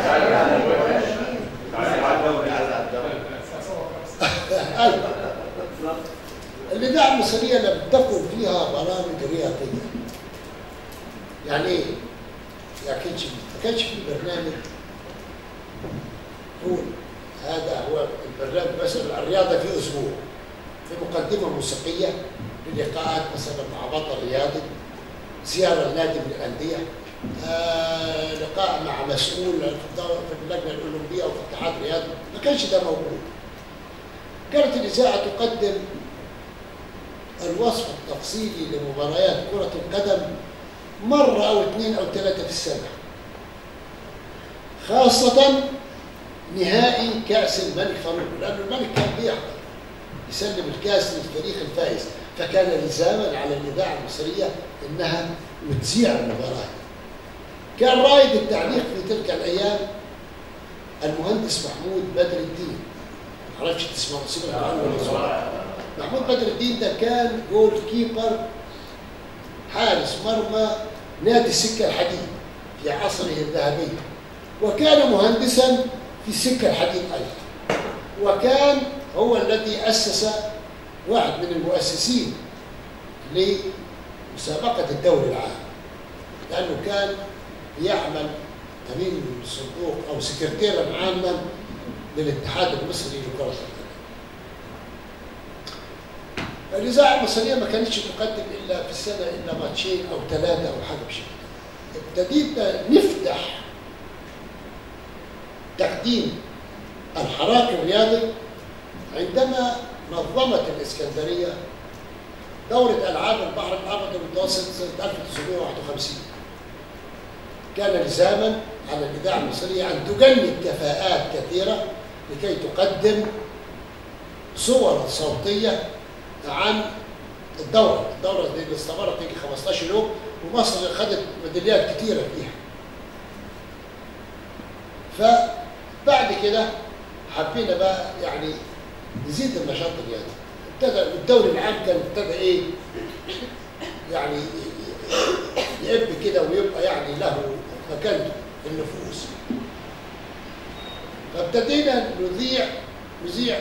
ايوه الاذاعه المصريه لم تكن فيها برامج رياضيه. يعني ايه؟ ما كانش في برنامج طول. هذا هو البرنامج مثلا الرياضه في اسبوع، في مقدمه موسيقيه للقاءات مثلا مع بطل رياضي، زياره لنادي من الانديه، لقاء مع مسؤول في اللجنه الاولمبيه او في الاتحاد الرياضي، ما كانش ده موجود. كانت الاذاعه تقدم الوصف التفصيلي لمباريات كره القدم مره او 2 أو 3 في السنه، خاصه نهائي كاس الملك فاروق، لان الملك كان بيحضر يسلم الكاس للفريق الفائز، فكان لزاما على الاذاعه المصريه انها تذيع المباراه. كان رائد التعليق في تلك الايام المهندس محمود بدر الدين، ما اعرفش تسمعوا عنه ولا لا. محمود بدر الدين ده كان جول كيبر، حارس مرمى نادي السكه الحديد في عصره الذهبي، وكان مهندسا في السكه الحديد ايضا، وكان هو الذي اسس واحد من المؤسسين مسابقة الدوري العام، لأنه كان يعمل أمين الصندوق أو سكرتيرا عاما للاتحاد المصري لكرة القدم. الإذاعة المصرية ما كانتش تقدم إلا في السنة إلا ماتشين أو 3 أو حاجة بشكل. ابتدينا نفتح تقديم الحراك الرياضي عندما نظمت الإسكندرية دورة ألعاب البحر الأبيض المتوسط سنة 1951. كان لزاما على الإذاعة المصرية أن تجند كفاءات كثيرة لكي تقدم صور صوتية عن الدورة دي اللي استمرت يجي 15 يوم، ومصر خدت ميداليات كثيرة فيها. فبعد كده حبينا بقى يعني نزيد النشاط الرياضي. ابتدى الدوري العام كان ابتدى ايه؟ يعني يقب كده ويبقى يعني له مكانته في النفوس. فابتدينا نذيع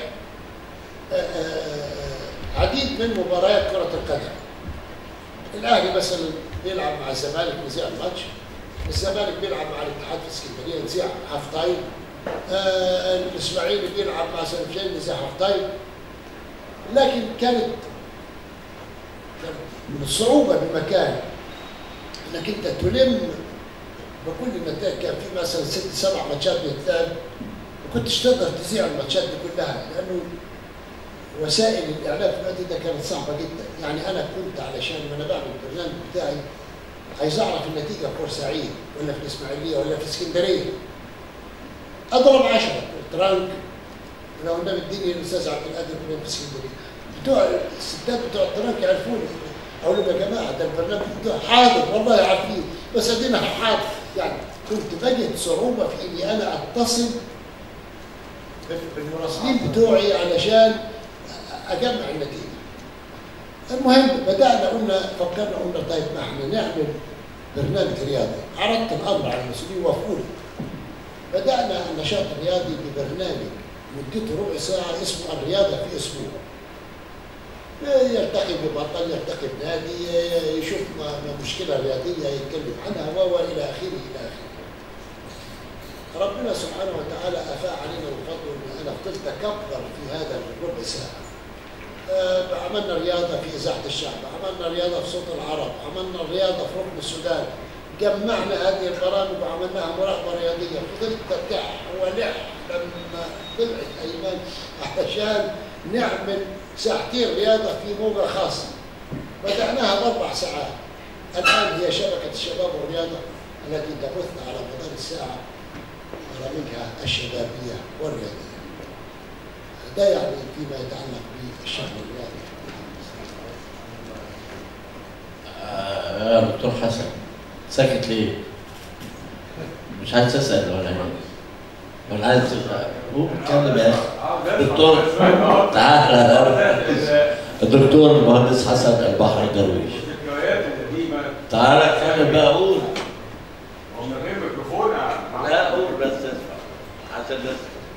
عديد من مباريات كرة القدم. الأهلي مثلا بيلعب مع الزمالك نذيع الماتش، الزمالك بيلعب مع الاتحاد في اسكندرية نذيع هاف تايم، الإسماعيلي بيلعب مع سنفجين نذيع هاف تايم. لكن كانت من الصعوبة بمكان انك انت تلم بكل النتائج. كان في مثلا 6 7 ماتشات بتتلعب، ما كنتش تقدر تذيع الماتشات دي كلها، لانه وسائل الاعلام في الوقت ده كانت صعبه جدا. يعني انا كنت علشان وانا بعمل البرنامج بتاعي عايز اعرف النتيجه في بورسعيد ولا في الاسماعيليه ولا في اسكندريه، اضرب 10 ترانك. لو النبي اديني الاستاذ عبد القادر في اسكندريه، بتوع الستات بتوع الترانك يعرفوني، اقول لهم يا جماعه ده البرنامج بتاعي حاضر والله عارفين، بس ادينا حاضر. يعني كنت بجد صعوبه في اني انا اتصل بالمراسلين بتوعي علشان اجمع النتيجه. المهم بدانا فكرنا طيب ما احنا نعمل برنامج رياضي. عرضت الامر على المسؤولين وافقوني. بدانا النشاط الرياضي ببرنامج مدته ربع ساعه اسمه الرياضه في اسبوع. يلتقي ببطل، يلتقي بنادي، يشوف مشكله رياضيه يتكلم عنها والى اخره الى اخره. ربنا سبحانه وتعالى افاء علينا بفضله ان انا فضلت اكبر في هذا الربع ساعه. عملنا رياضه في اذاعه الشعب، عملنا رياضه في صوت العرب، عملنا رياضه في ركن السودان. جمعنا هذه البرامج وعملناها مراقبه رياضيه. فضلت اتح ولح لما طلعت ايمان علشان نعمل 2 ساعة رياضه في موجه خاصه. بداناها ب4 ساعات. الان هي شبكه الشباب والرياضه التي تبث على مدار الساعه برامجها الشبابيه والرياضيه. ده يعني فيما يتعلق بالشأن الرياضي. يا دكتور حسن ساكت ليه؟ مش عايز تسأل ولا ايه؟ ولا عايز قول اتكلم يا اخي. دكتور تعالى. الدكتور المهندس حسن البحر درويش. الذكريات القديمه. تعالى اتكلم بقى قول. هو من غير ميكروفون. لا قول بس اسمع عشان الناس.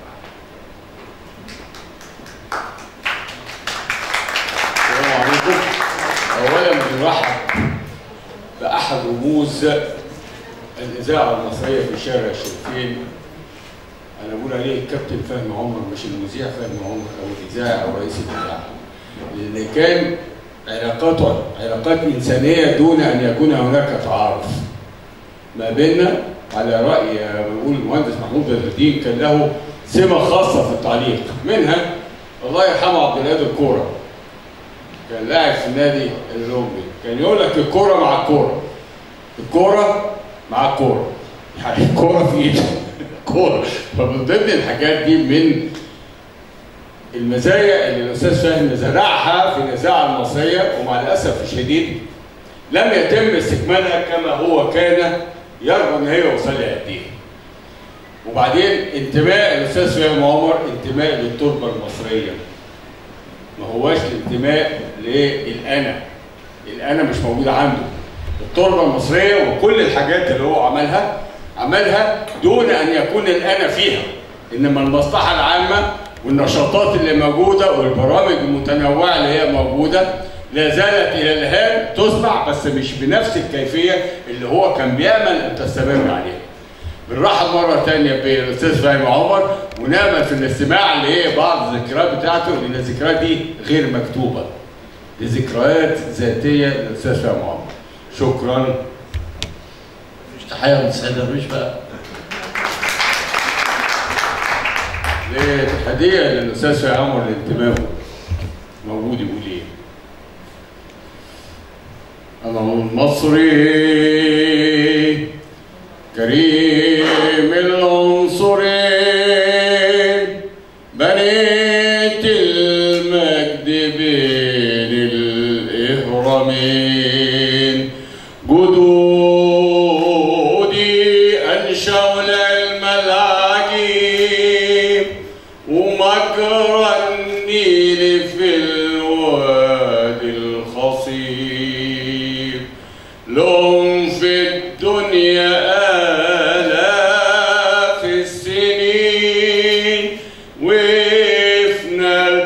السلام عليكم. اولا بنرحب باحد رموز الاذاعه المصريه في شارع الشريفين. انا بقول عليه الكابتن فهمي عمر، مش المذيع فهمي عمر او الاذاعه او رئيس الاذاعه، لان كان علاقاته علاقات انسانيه دون ان يكون هناك تعارف ما بيننا. على راي بقول المهندس محمود بدر الدين كان له سمه خاصه في التعليق، منها الله يرحمه عبد القادر كوره، كان لاعب في النادي الاولمبي، كان يقول لك الكوره مع الكوره، الكوره مع الكوره، يعني الكوره في ايده كوره. فمن ضمن الحاجات دي من المزايا اللي الاستاذ فهمي زرعها في الاذاعه المصريه، ومع الاسف الشديد لم يتم استكمالها كما هو كان يرجو ان هي يوصل لها. وبعدين انتماء الاستاذ فهمي عمر انتماء للتربه المصريه، ما هواش الانتماء للانا. الانا مش موجوده عنده. التربه المصريه وكل الحاجات اللي هو عملها دون ان يكون الانا فيها، انما المصلحه العامه والنشاطات اللي موجوده والبرامج المتنوعه اللي هي موجوده لا زالت الى الان تسمع، بس مش بنفس الكيفيه اللي هو كان بيامل ان تستمر عليها. بنرحب مره ثانيه بالاستاذ فهمي عمر، ونامل في الاستماع لبعض الذكريات بتاعته، لان الذكريات دي غير مكتوبه، دي ذكريات ذاتيه للاستاذ فهمي عمر. شكرا. مش تحيه من السيد الريش بقى. هديه للاستاذ فهمي عمر لانتمائه. موجود يقول ايه؟ أنا المصري كريم العنصري بنيت المجد بين الإهرامين، جدودي أنشأوا العلم العجيب ومجرى النيل في الوادي الخصيب، لهم في الدنيا آلاف السنين وفنا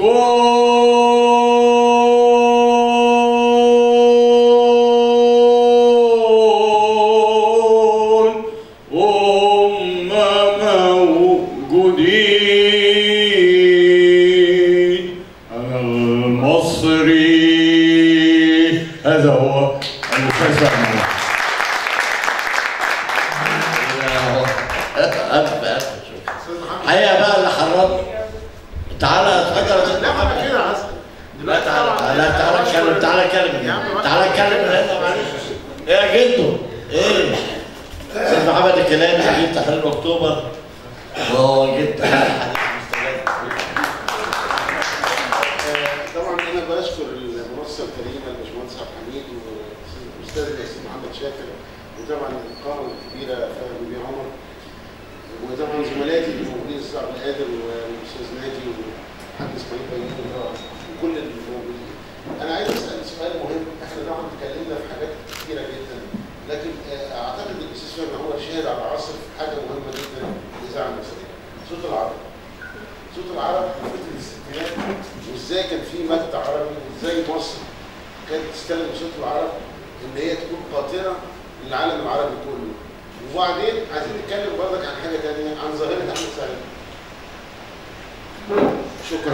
الكون هم موجودين. أنا المصري. هذا هو الأستاذ فهمي. حقيقة بقى اللي حرمني. تعالى اتفضل يا استاذ محمد. كده يا حسن. لا تعالى اتكلم، تعالى اتكلم هنا معلش. ايه يا جدو؟ ايه؟ استاذ محمد الكلاني حبيب تحرير اكتوبر، وهو جد طبعا انا بشكر المنصه الكريمه الباشمهندس عبد الحميد والاستاذ الياسين محمد شاكر، وطبعا القامه الكبيره فهمي بيه عمر، وطبعا زملائي اللي موجودين الاستاذ عبد القادر والاستاذ ناجي والحاج اسماعيل بيومي وكل الموجودين. انا عايز اسال سؤال مهم. احنا طبعا اتكلمنا في حاجات كثيره جدا، لكن اعتقد ان الاستاذ فهمي هو شاهد على عصر في حاجه مهمه جدا للاذاعه المصريه، صوت العرب. صوت العرب في فتره الستينات، وازاي كان في مجد عربي، وازاي مصر كانت تستخدم صوت العرب ان هي تكون قاطره للعالم العربي كله. وبعدين عايزين نتكلم برضك عن حاجه ثانيه، عن ظاهره احمد سعيد. شكرا.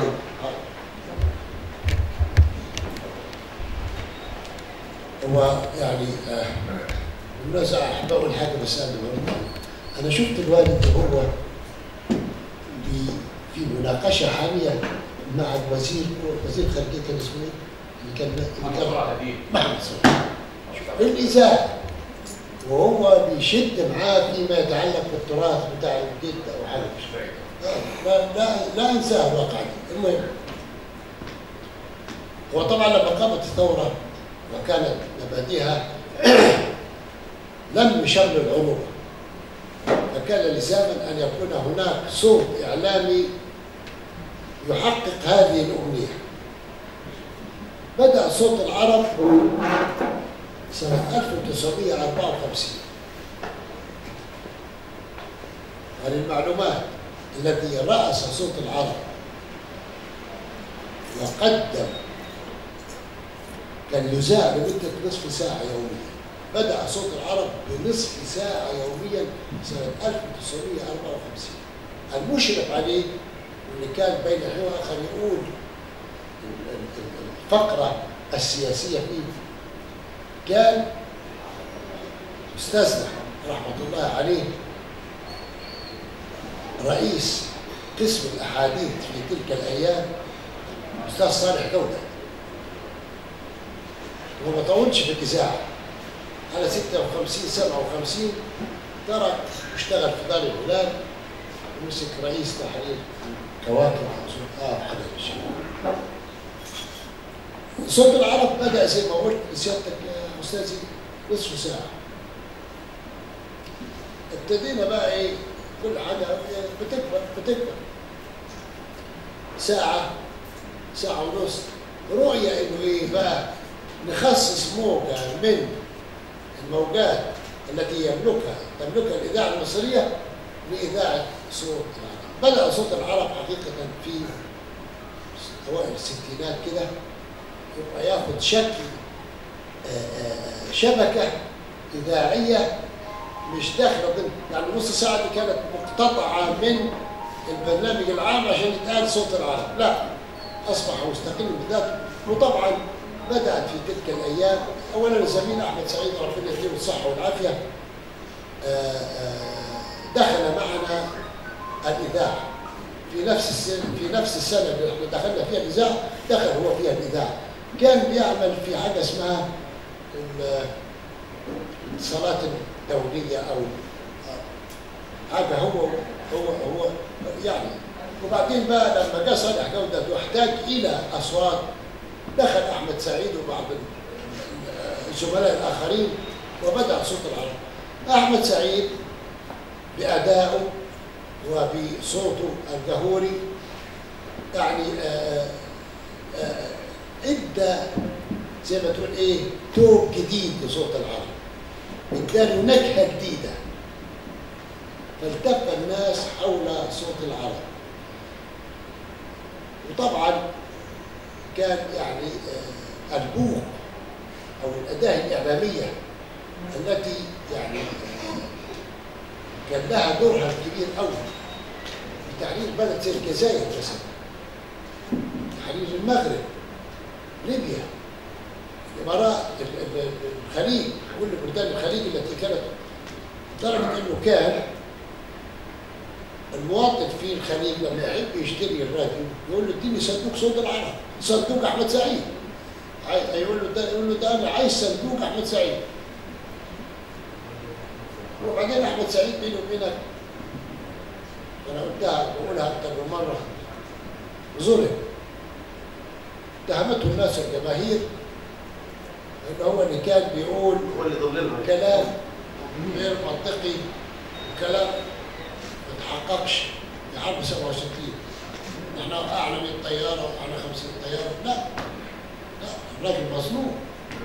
هو يعني بالمناسبة أحب أقول حاجة بس قبل ما أرد. أنا شفت الوالد وهو في مناقشة حامية مع وزير خارجية، كان اسمه إيه؟ اللي كان محمد صلاح في الإذاعة، وهو بيشد معاه فيما يتعلق بالتراث بتاع الجد أو حاجة مش لا أنساه الواقع. المهم هو طبعا لما قامت الثورة وكانت مبادئها لم يشر العروبة، فكان لزاما أن يكون هناك صوت إعلامي يحقق هذه الأمنية. بدأ صوت العرب سنة 1954. وللمعلومات الذي رأس صوت العرب وقدم كان يذاع لمدة نصف ساعة يوميا. بدأ صوت العرب بنصف ساعة يوميا سنة 1954. المشرف عليه واللي كان بين حين وآخر يقول الفقرة السياسية فيه كان أستاذنا رحمة الله عليه رئيس قسم الأحاديث في تلك الأيام أستاذ صالح جودة. وما طولش في الإذاعة، على 56 57 ترك واشتغل في دار الهلال ومسك رئيس تحرير كواكب حاجة بالشيء. صوت العرب بدأ زي ما قلت لسيادتك يا أستاذي نصف ساعة. ابتدينا بقى إيه كل حاجة بتكبر ساعة ونص. رؤية إنه إيه بقى نخصص موجة من الموجات التي تملكها الإذاعة المصرية لإذاعة صوت العرب. بدأ صوت العرب حقيقة في أوائل الستينات كده يبقى ياخد شكل شبكه اذاعيه مش داخله ضمن، يعني نص ساعه دي كانت مقتطعه من البرنامج العام عشان يتقال صوت العرب، لا اصبح مستقل بذاته. وطبعا بدات في تلك الايام اولا زميلنا احمد سعيد ربنا يديله الصحه والعافيه دخل معنا الاذاعه في نفس السنه اللي احنا دخلنا فيها الاذاعه، دخل هو فيها الاذاعه. كان بيعمل في حاجه اسمها الاتصالات الدوليه او حاجه هو يعني. وبعدين بقى لما جاء صالح جودة واحتاج الى اصوات دخل احمد سعيد وبعض الزملاء الاخرين وبدا صوت العرب. احمد سعيد بادائه وبصوته الجهوري يعني ادى زي ما تقول ايه توب جديد لصوت العرب، اداله نكهه جديده، فالتف الناس حول صوت العرب. وطبعا كان يعني البوق او الاداه الاعلاميه التي يعني كان لها دورها الكبير قوي في تحرير بلد زي الجزائر مثلا، تحرير المغرب، ليبيا، الامارات، الخليج، كل بلدان الخليج التي كانت، لدرجه انه كان المواطن في الخليج لما يحب يشتري الراديو يقول له اديني صندوق صوت العرب، صندوق احمد سعيد. يقول له ده انا عايز صندوق احمد سعيد. وبعدين احمد سعيد بيني وبينك انا قلتها بقولها اكثر من مره، ظلم. اتهمته الناس الجماهير ان هو اللي كان بيقول كلام غير منطقي وكلام ما تحققش في حرب 67. نحن اعلى من طياره واعلى 50 طياره، لا الراجل مظلوم.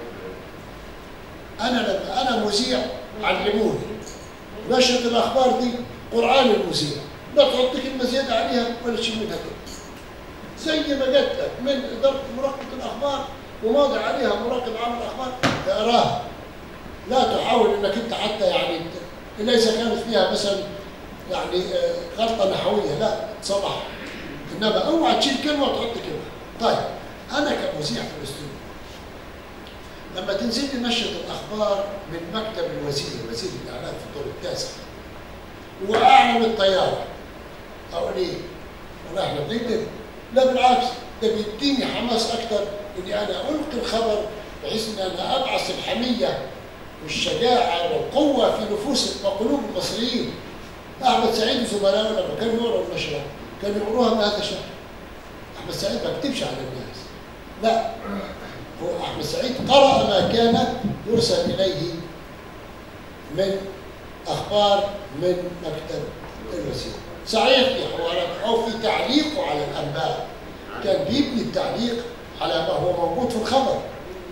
انا مذيع علموني نشرة الاخبار دي قران المذيع، لا تحط كلمه زياده عليها ولا تشيل منها كلمه. زي ما قلت لك من اداره مراقبه الاخبار وماضي عليها مراقب عام الاخبار اقراها، لا تحاول انك انت حتى يعني الا اذا كانت فيها مثلا يعني غلطه نحويه لا تصلح، انما اوعى تشيل كلمه وتحط كلمه. طيب انا كمذيع في الاستوديو لما تنزل لي نشره الاخبار من مكتب وزير الاعلام في الدور التاسع واعلى من الطياره، اقول ايه؟ والله احنا بنكذب؟ لا بالعكس، ده بيديني حماس اكثر اني انا القي الخبر بحيث ان انا ابعث الحميه والشجاعه والقوه في نفوس وقلوب المصريين. احمد سعيد وزملائه لما كانوا يقروا النشره كانوا يقروها بهذا الشكل. احمد سعيد ما كتبش على الناس، لا، هو احمد سعيد قرأ ما كان يرسل اليه من اخبار من مكتب الوزير. صحيح في حوارات او في تعليقه على الانباء كان بيبني التعليق على ما هو موجود في الخبر،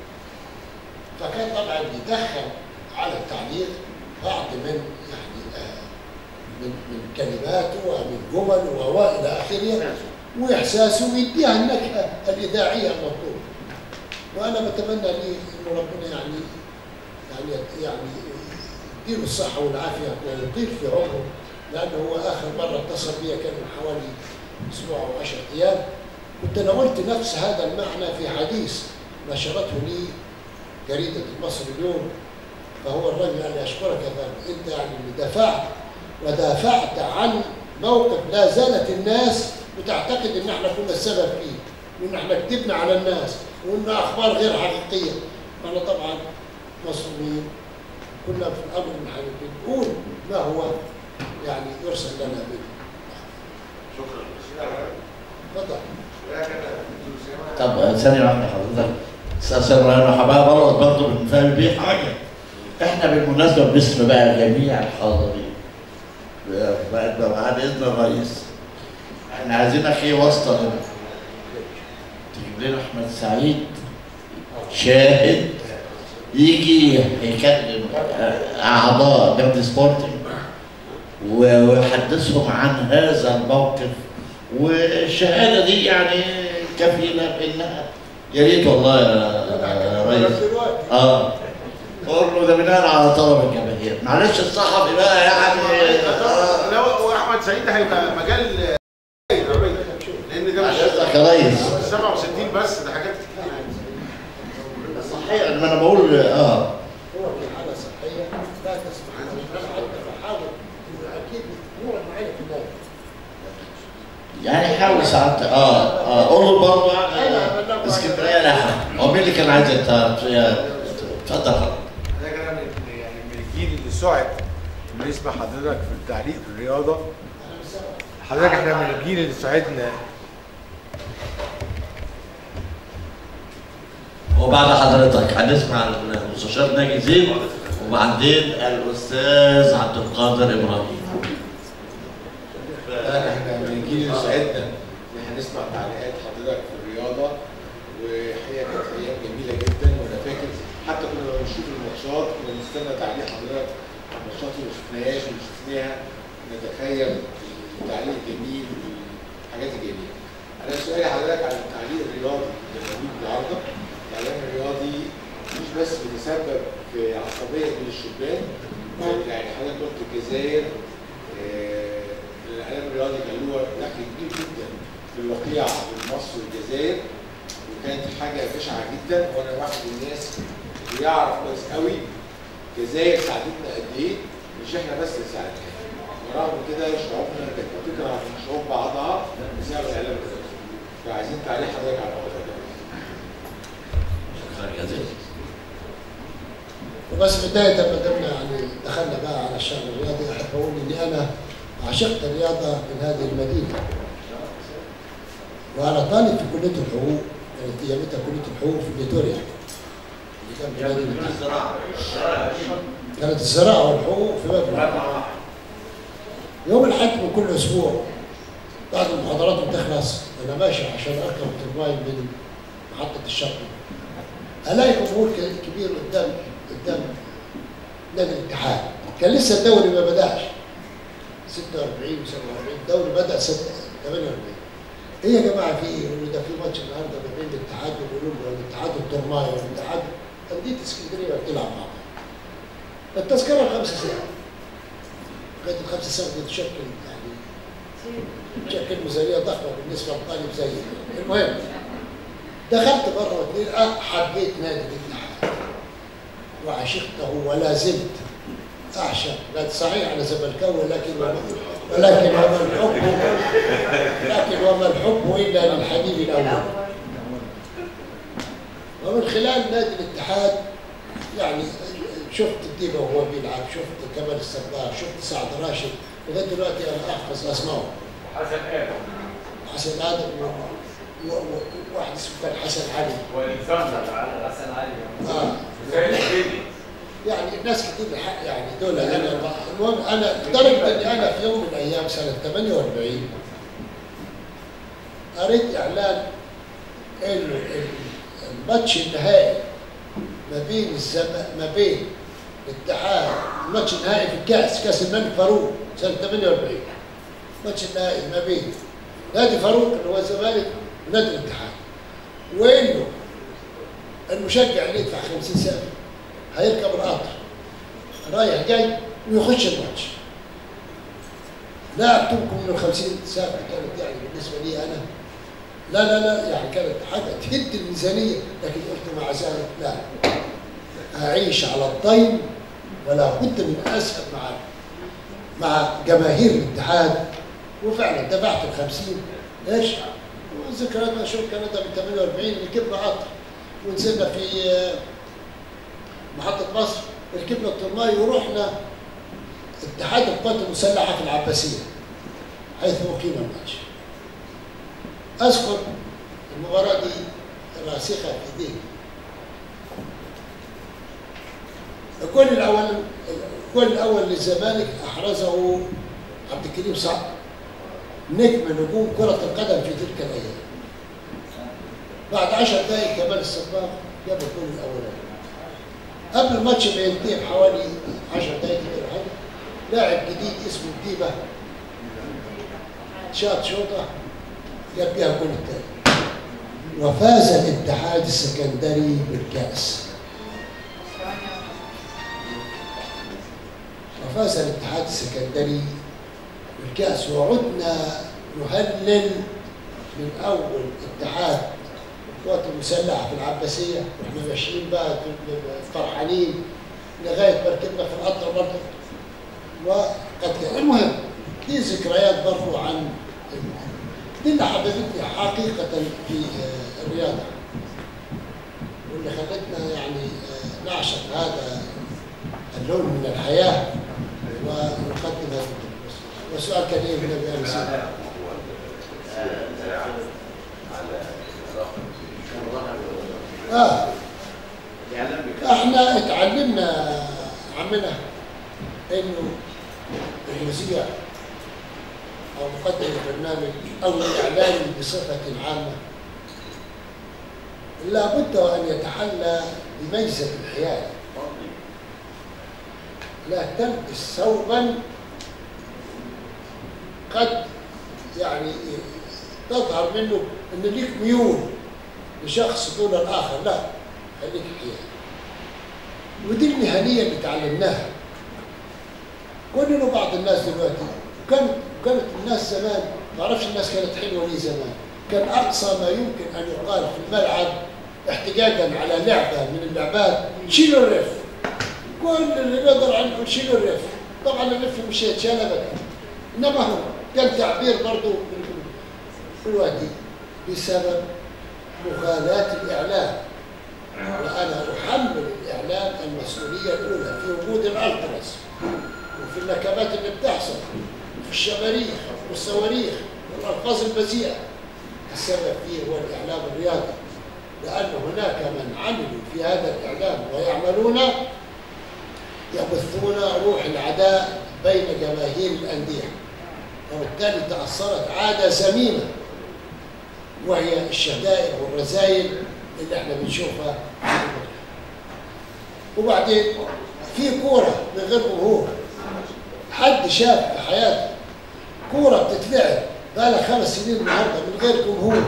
فكان طبعا بيدخل على التعليق بعض من يعني من كلماته ومن جمل والى اخره واحساسه ويديها النكهه الاذاعيه المطلوبه. وانا بتمنى لي انه ربنا يعني يديله الصحه والعافيه ويطيل في عمره، لانه هو اخر مره اتصل بي كان من حوالي اسبوع او 10 ايام. كنت انا قلت نفس هذا المعنى في حديث نشرته لي جريده المصري اليوم، فهو الرجل قال لي اشكرك يا فندم، انت يعني اللي دافعت عن موقف لا زالت الناس بتعتقد ان احنا كنا السبب فيه، وان احنا كذبنا على الناس وان اخبار غير حقيقيه. انا طبعا مصريين كنا في الامر بنقول ما هو يعني يرسل لنا به. شكرا. تفضل. طب ثانية واحدة حضرتك، استاذ ابراهيم حبايب برضه بنفهم بيه حاجة. احنا بالمناسبة باسم بقى جميع الحاضرين بعد اذن الرئيس احنا عايزينك ايه واسطة لنا؟ تجيب لنا احمد سعيد شاهد يجي يكلم اعضاء نادي سبورتنج ويحدثهم عن هذا الموقف، والشهاده دي يعني كفيله بانها يا ريت والله يا ريس. قول له ده بناء على طلب الجماهير. معلش الصحفي بقى يعني لو احمد سعيد هيبقى مجال لان ده مش يا ريس 67 بس، ده حاجات كتير يعني. صحيح. ما انا بقول هو في حاله صحيه لا تسمح له. انا بحاول اكيد نور معايا في النادي. يعني حاول ساعات قول له برضه يعني اسكندريه لها. هو مين اللي كان عايز اتفضل. انا كده يعني من الجيل اللي سعد انه يسمع حضرتك في التعليق في الرياضه. حضرتك احنا من الجيل اللي سعدنا. وبعد حضرتك هنسمع المستشار ناجي زين وبعدين الاستاذ عبد القادر ابراهيم. احنا من الجيل اللي سعدنا ان احنا نسمع تعليقات حضرتك في الرياضه، وهي كانت ايام جميله جدا. وانا فاكر حتى كنا بنشوف الماتشات كنا بنستنى تعليق حضرتك على الماتشات اللي ما شفناهاش واللي شفناها، نتخيل التعليق الجميل والحاجات الجميله. انا سؤالي حضرتك على التعليق الرياضي اللي موجود النهارده. الاعلام الرياضي مش بس بيتسبب في عصبيه بين الشبان، يعني حضرتك قلت الجزائر الاعلام الرياضي كان له دخل كبير جدا في الوقيعه بين مصر والجزائر، وكانت حاجه بشعه جدا. وانا واحد من الناس اللي يعرف كويس قوي الجزائر ساعدتنا قد ايه، مش احنا بس اللي ساعدناها. ورغم كده شعوبنا كانت بتكره شعوب بعضها بسبب الاعلام الرياضي. فعايزين تعليق حضرتك على الموضوع ده. شكرا جزيلا. وبس بداية ما دمنا يعني دخلنا بقى على الشأن الرياضي، أحب أقول إني أنا عشقت الرياضة من هذه المدينة. وأنا طالب في كلية الحقوق، كانت أيامتها كلية الحقوق في فيتوريا. اللي كان في الزراعة. كانت الزراعة والحقوق في مبنى. يوم الأحد من كل أسبوع بعد المحاضرات بتخلص أنا ماشي عشان أركب الترماي من محطة الشرق. ألاقي جمهور كبير قدام نادي الاتحاد. كان لسه الدوري ما بدأش 46 و47. الدوري بدأ 48. ايه يا جماعه في ايه؟ يقولوا ده في ماتش النهارده ما بين الاتحاد وبيقولوا له الاتحاد والترمايه والاتحاد انديه اسكندريه بتلعب مع بعض. التذكره 5 ساعات. كانت ال5 ساعات دي تشكل ميزانيه ضخمه بالنسبه لطالب زيي. المهم دخلت مره واثنين حبيت نادي الاتحاد وعشقته ولا زلت اعشق. لا صحيح انا زملكاوي ولكن وما الحب الا للحبيب الاول. ومن خلال نادي الاتحاد يعني شفت الديبه وهو بيلعب، شفت كمال الصباح، شفت سعد راشد. لغايه دلوقتي انا احفظ اسمائهم. حسن ادم وواحد اسمه كان حسن علي حسن علي يعني ناس كتير يعني دول انا المهم انا لدرجه اني انا في يوم من الايام سنه 48 قريت اعلان الماتش النهائي ما بين الاتحاد، الماتش النهائي في كاس الملك فاروق سنه 48. الماتش النهائي ما بين نادي فاروق اللي هو الزمالك ونادي الاتحاد، وانه المشجع اللي يدفع 50 سنه هيركب القطر رايح جاي ويخش الماتش. لا اكتبكم من ال 50 ساعه كانت يعني بالنسبه لي انا لا يعني كانت حاجه تهد الميزانيه، لكن قلت مع ذلك لا اعيش على الطين ولا بد من اسهل مع جماهير الاتحاد. وفعلا دفعت ال 50 ايش؟ وذكرياتنا شوف كانت من 48 ركبنا قطر ونزلنا في محطة مصر، ركبنا الترماي ورحنا اتحاد القوات المسلحة في العباسية حيث أقيم الماتش. أذكر المباراة دي راسخة في ذهني. الجول الأول للزمالك أحرزه عبد الكريم صقر، نجم نجوم كرة القدم في تلك الأيام. بعد 10 دقائق كمال الصباغ جاب الجول الأولاني. قبل الماتش ما ينتهي بحوالي 10 دقائق كده حاجه، لاعب جديد اسمه الديبه شاط شوطه جاب بيها الجول الثاني. وفاز الاتحاد السكندري بالكأس. وفاز الاتحاد السكندري بالكأس، وعدنا نهلل من أول اتحاد القوات المسلحة في العباسية، واحنا ماشيين بقى فرحانين لغاية ما ركبنا في القطر برضه. وقد المهم دي ذكريات برضه عن دي اللي حببتني حقيقة في الرياضة، واللي خلتنا يعني نعشق هذا اللون من الحياة ونقدم هذا. والسؤال كان ايه من ابي سيدي؟ احنا اتعلمنا عمنا انه المذيع او مقدم البرنامج او الاعلامي بصفه عامه لابد ان يتحلى بميزه الحياه، لا تلبس ثوبا قد يعني تظهر منه ان ليك ميول لشخص دون الاخر، لا خليك حياه. ودي المهنيه اللي تعلمناها كلنا. بعض الناس دلوقتي كانت الناس زمان، ما اعرفش الناس كانت حلوه ليه زمان، كان اقصى ما يمكن ان يقال في الملعب احتجاجا على لعبه من اللعبات شيلوا الرف. كل اللي نقدر عنه شيلوا الرف. طبعا الرف مش هيتشال ابدا، انما هو كان تعبير برضه دلوقتي بسبب مغالاة الإعلام. وأنا أحمل الإعلام المسؤولية الأولى في وجود الألتراس وفي النكبات اللي بتحصل وفي الشماريخ والصواريخ والألفاظ البذيئة. السبب فيه هو الإعلام الرياضي، لأن هناك من عملوا في هذا الإعلام ويعملون يبثون روح العداء بين جماهير الأندية، وبالتالي تأثرت عادة ذميمة وهي الشدائد والرذائل اللي احنا بنشوفها. وبعدين في كورة من غير جمهور. حد شاف في حياته كورة بتتلعب بقى لها 5 سنين النهارده من غير جمهور؟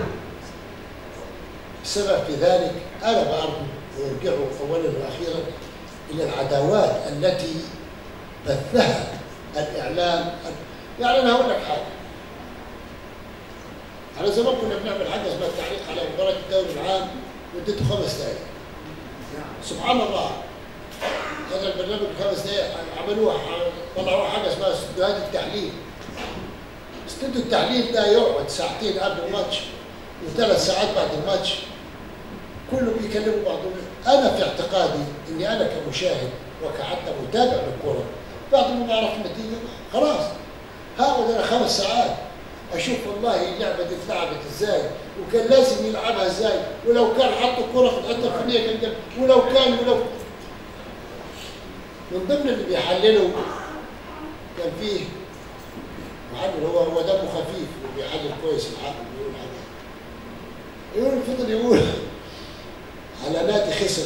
السبب في ذلك أنا برضه ويرجعوا أولا وأخيرا إلى العداوات التي بثها الإعلام. يعني أنا هقول لك حاجة، احنا زمان كنا بنعمل حاجه اسمها التعليق على مباراه الدوري العام مدته 5 دقائق. سبحان الله هذا البرنامج 5 دقائق عملوها، طلعوها حاجه اسمها استوديوهات التحليل. استوديو التحليل ده يقعد 2 ساعة قبل الماتش و3 ساعات بعد الماتش، كله بيكلموا بعضهم. انا في اعتقادي اني انا كمشاهد وكحتى متابع للكره بعد ما بعرف النتيجه خلاص هقعد انا 5 ساعات اشوف والله اللعبه دي اتلعبت ازاي وكان لازم يلعبها ازاي، ولو كان حط الكره في الحته الفنيه كان جاب، ولو من ضمن اللي بيحللوا كان فيه محلل هو دمه خفيف وبيحلل كويس الحق بيقول فضل يقول على نادي خسر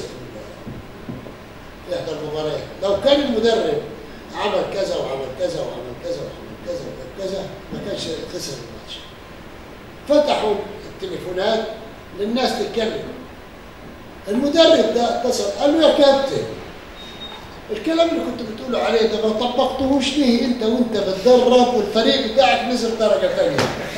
في احدى المباريات، لو كان المدرب عمل كذا وعمل كذا وعمل كذا وعمل كذا وعمل كذا ما كانش خسر الماتش. فتحوا التليفونات للناس تتكلم. المدرب ده اتصل قال له يا كابتن الكلام اللي كنت بتقوله عليه ده ما طبقتهوش ليه انت وانت بتدرب والفريق بتاعك نزل درجه ثانيه.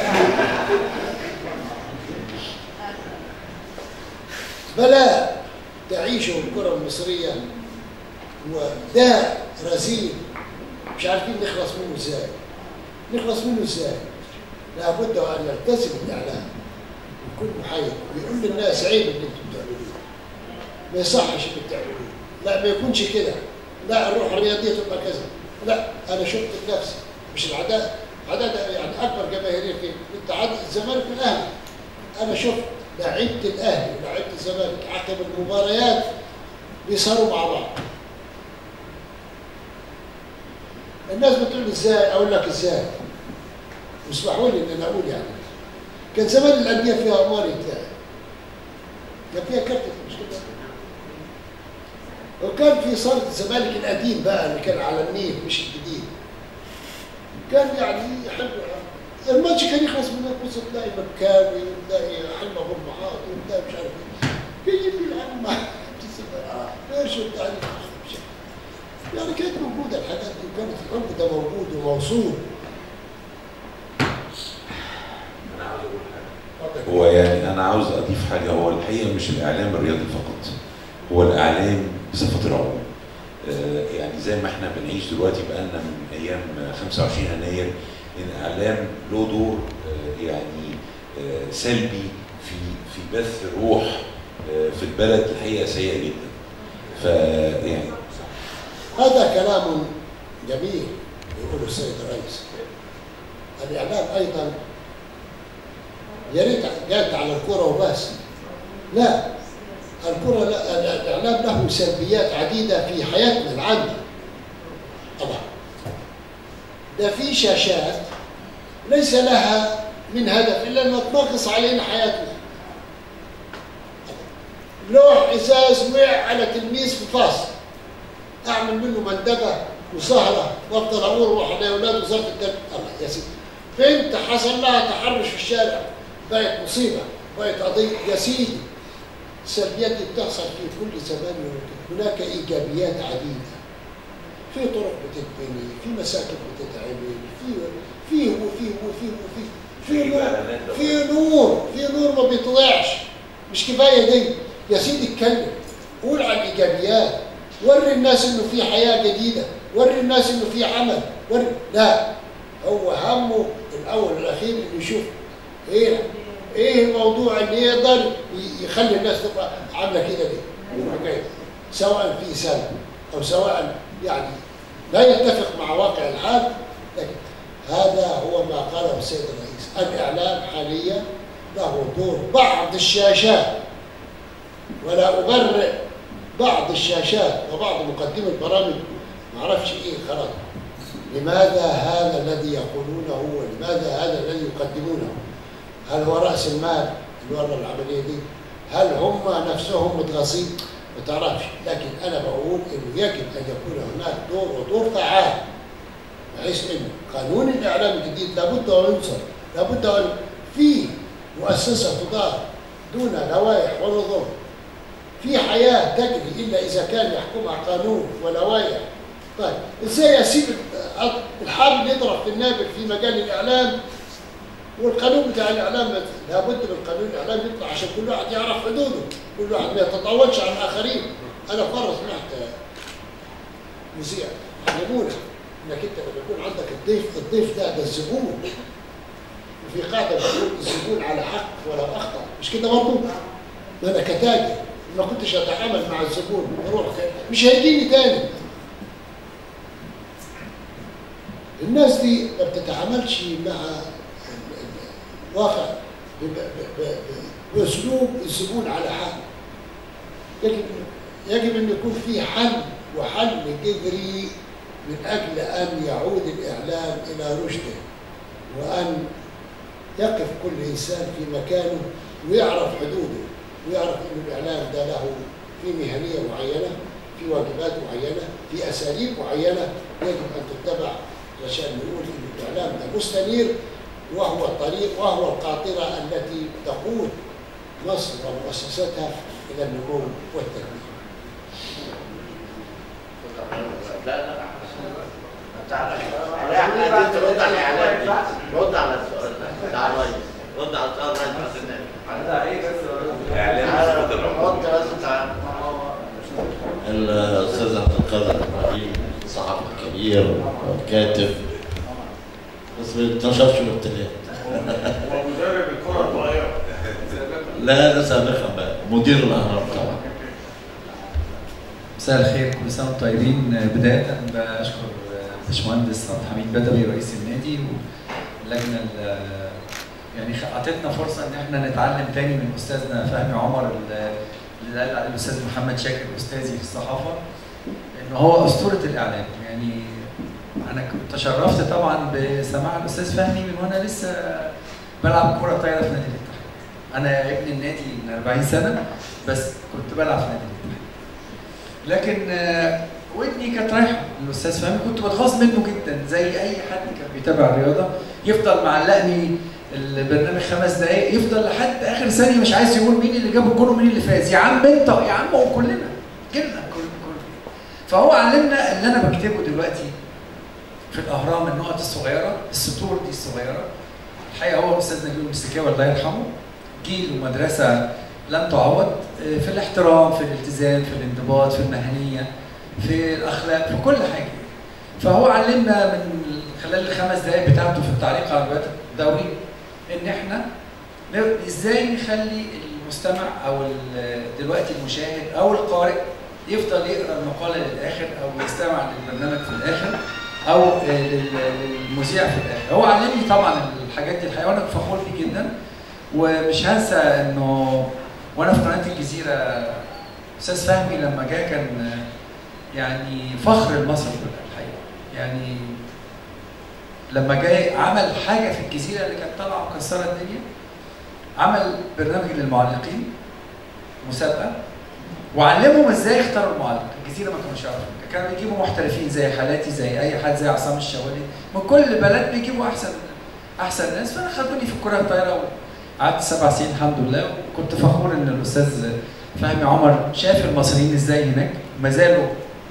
بلاء تعيشه الكره المصريه وده رذيل مش عارفين نخلص منه ازاي. نخلص منه ازاي؟ لابد ان نلتزم الاعلام ويكون محايد ويقول للناس عيب اللي انتم بتعملوه، ما يصحش اللي بتعملوه، لا ما يكونش كده، لا الروح الرياضيه تبقى كذا، لا انا شفت بنفسي مش العداء يعني اكبر جماهيريه في اتحاد الزمالك والاهلي. انا شفت لعيبه الاهلي ولعيبه الزمالك عقب المباريات بيسهروا مع بعض. الناس بتقول ازاي؟ اقول لك ازاي؟ اسمحوا لي ان انا اقول يعني كان زمان الانديه فيها اموال يتلاقي، كان فيها كابتن مش كده؟ وكان في صاله الزمالك القديم بقى اللي كان على النيل مش الجديد، كان يعني حلو. الماتش كان يخلص من النص تلاقي مكاوي وتلاقي حلمه غرمحات ليش يعني كانت موجوده الحاجات دي، وكانت الحب ده موجود وموصول. هو يعني انا عاوز اضيف حاجه، هو الحقيقه مش الاعلام الرياضي فقط، هو الاعلام بصفه العموم. يعني زي ما احنا بنعيش دلوقتي بقالنا من ايام 25 يناير ان الاعلام له دور يعني سلبي في بث روح في البلد الحقيقه سيئه جدا. فيعني هذا كلام جميل يقوله السيد الرئيس. الاعلام ايضا يا ريت جات على الكره وبس، لا، الكره لا، الاعلام له سلبيات عديده في حياتنا العامه. طبعا ده في شاشات ليس لها من هدف الا ان تنغص علينا حياتنا. لوح ازاز وقع على تلميذ في فصل، اعمل منه مندبه وسهره وافضل اروح على اولاد وزاره التربيه. الله يا سيدي، بنت حصل لها تحرش في الشارع، بقت مصيبه، بقت قضيه. يا سيدي السلبيات دي بتحصل في كل زمان ومكان. هناك ايجابيات عديده، في طرق بتتبني، في مساكن بتتعمل، في نور ما بيطلعش. مش كفايه دي يا سيدي، اتكلم، قول عن الايجابيات، وري الناس انه في حياه جديده، وري الناس انه في عمل، لا، هو همه الاول والاخير انه يشوف ايه الموضوع اللي يقدر يخلي الناس تبقى عامله كده دي، سواء في سلب او سواء يعني لا يتفق مع واقع الحال. لكن هذا هو ما قاله السيد الرئيس. الاعلام حاليا له دور. بعض الشاشات، ولا ابرئ بعض الشاشات وبعض مقدمي البرامج ما اعرفش ايه خلاص، لماذا هذا الذي يقولونه ولماذا هذا الذي يقدمونه؟ هل هو راس المال اللي ورا العمليه دي؟ هل هم نفسهم متغاصين؟ ما تعرفش. لكن انا بقول انه يجب ان يكون هناك دور ودور فعال، بحيث انه قانون الاعلام الجديد لابد ان ينصر، لابد ان في مؤسسه تدار دون لوائح ونظم، في حياه تجري الا اذا كان يحكمها قانون ولوائح. طيب ازاي اسيب الحابل يضرب في النابل في مجال الاعلام والقانون بتاع الاعلام لابد من قانون الاعلام يطلع عشان كل واحد يعرف حدوده، كل واحد ما يتطاولش على الاخرين. انا مره سمعت مذيع علمونا انك انت لما يكون عندك الضيف ده الزبون، وفي قاعده بتقول الزبون على حق ولو اخطا، مش كده برضه؟ ما انا كتاجر ما كنتش اتعامل مع الزبون بروح مش هيجيني تاني. الناس دي ما بتتعاملش مع واقع باسلوب الزبون على حق. يجب ان يكون في حل، وحل جذري من اجل ان يعود الاعلام الى رشده، وان يقف كل انسان في مكانه ويعرف حدوده، ويعرف ان الاعلام ده له في مهنيه معينه، في واجبات معينه، في اساليب معينه يجب ان تتبع عشان نقول ان الاعلام ده مستنير، وهو الطريق وهو القاطره التي تقود مصر ومؤسساتها الى النمو والتنميه. رد على الاعلام، رد على السؤال بتاع الرئيس، رد على السؤال الرئيس. على ايه بس الاعلام رد بس تعالى. الاستاذ عبد القادر ابراهيم صحفي كبير وكاتب بس ما اتنشرش بالتلات. هو مدرب الكره الصغيره. لا ده سابقا بقى مدير الاهرام طبعا. مساء الخير، كل سنه وانتم طيبين. بدايه بشكر باشمهندس عبد الحميد بدوي رئيس النادي واللجنه يعني اعطتنا فرصه ان احنا نتعلم تاني من استاذنا فهمي عمر اللي قال عليه الاستاذ محمد شاكر استاذي في الصحافه ان هو اسطوره الاعلام. يعني انا تشرفت طبعا بسماع الاستاذ فهمي من وانا لسه بلعب كره طايره في نادي الاتحاد. انا ابن النادي من 40 سنه بس كنت بلعب في نادي الاتحاد. لكن ودني كانت رايحه للاستاذ فهمي، كنت بتغاظ منه جدا زي اي حد كان بيتابع الرياضه، يفضل معلقني البرنامج 5 دقائق، يفضل لحد اخر ثانيه مش عايز يقول مين اللي جاب الجول ومين اللي فاز. يا عم انت، يا عم هو كلنا جيلنا فهو علمنا اللي انا بكتبه دلوقتي في الاهرام، النقط الصغيره، السطور دي الصغيره. الحقيقه هو استاذنا نجيب المسكاوي الله يرحمه جيل ومدرسه لن تعوض في الاحترام، في الالتزام، في الانضباط، في المهنيه، في الاخلاق، في كل حاجه. فهو علمنا من خلال ال5 دقائق بتاعته في التعليق على الروايات الدوري ان احنا ازاي نخلي المستمع او دلوقتي المشاهد او القارئ يفضل يقرا المقاله للاخر او يستمع للبرنامج في الاخر او للمذيع في الاخر. هو علمني طبعا الحاجات دي الحقيقه وانا فخور بيه جدا، ومش هنسى انه وانا في قناه الجزيره استاذ فهمي لما جه كان يعني فخر لمصر كلها الحقيقه. يعني لما جاي عمل حاجه في الجزيره اللي كانت طالعه مكسره الدنيا، عمل برنامج للمعلقين مسابقه وعلمهم ازاي يختاروا المعلق. الجزيره ما كانوش يعرفوا، كانوا بيجيبوا محترفين زي حالاتي زي اي حد زي عصام الشوالي، من كل بلد بيجيبوا احسن ناس. فانا خدوني في الكره الطايره وقعدت 7 سنين الحمد لله، وكنت فخور ان الاستاذ فهمي عمر شاف المصريين ازاي هناك، ما زالوا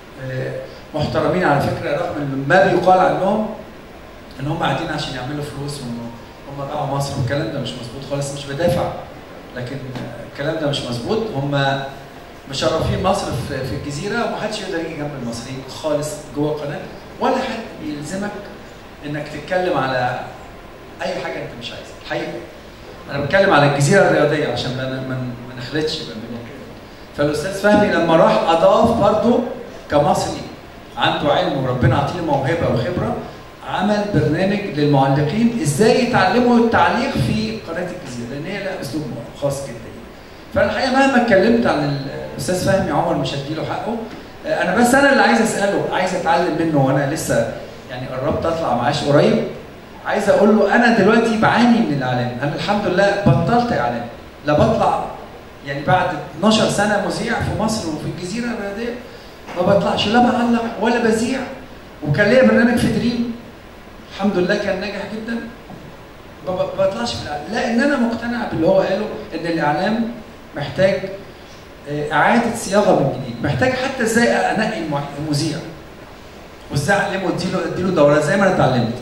محترمين على فكره رغم ما بيقال عنهم ان هم قاعدين عشان يعملوا فلوس وهم باعوا مصر، والكلام ده مش مظبوط خالص. مش بدافع لكن الكلام ده مش مظبوط. هم مشرفين مصر في الجزيره ومحدش يقدر يجي جنب المصريين خالص جوه القناه، ولا حد بيلزمك انك تتكلم على اي حاجه انت مش عايزها. الحقيقه انا بتكلم على الجزيره الرياضيه عشان ما نخلطش بين كده. فالاستاذ فهمي لما راح اضاف برضه كمصري عنده علم وربنا عطيه موهبه وخبره، عمل برنامج للمعلقين ازاي يتعلموا التعليق في قناه الجزيره، لان هي لها اسلوب خاص جدا. فانا الحقيقه مهما اتكلمت عن الاستاذ فهمي عمر مش هديله حقه. انا بس انا اللي عايز اساله، عايز اتعلم منه، وانا لسه يعني قربت اطلع معاش قريب. عايز اقول له انا دلوقتي بعاني من الاعلام، انا الحمد لله بطلت اعلام، لا بطلع يعني بعد 12 سنه مذيع في مصر وفي الجزيره الرياضيه ما بطلعش لا بعلق ولا بذيع. وكان ليا برنامج في دريم الحمد لله كان ناجح جدا، ما بطلعش في الاعلام، لان انا مقتنع باللي هو قاله ان الاعلام محتاج اعاده صياغه من جديد، محتاج حتى ازاي انقي المذيع وازاي اعلمه اديله دوره زي ما انا اتعلمت.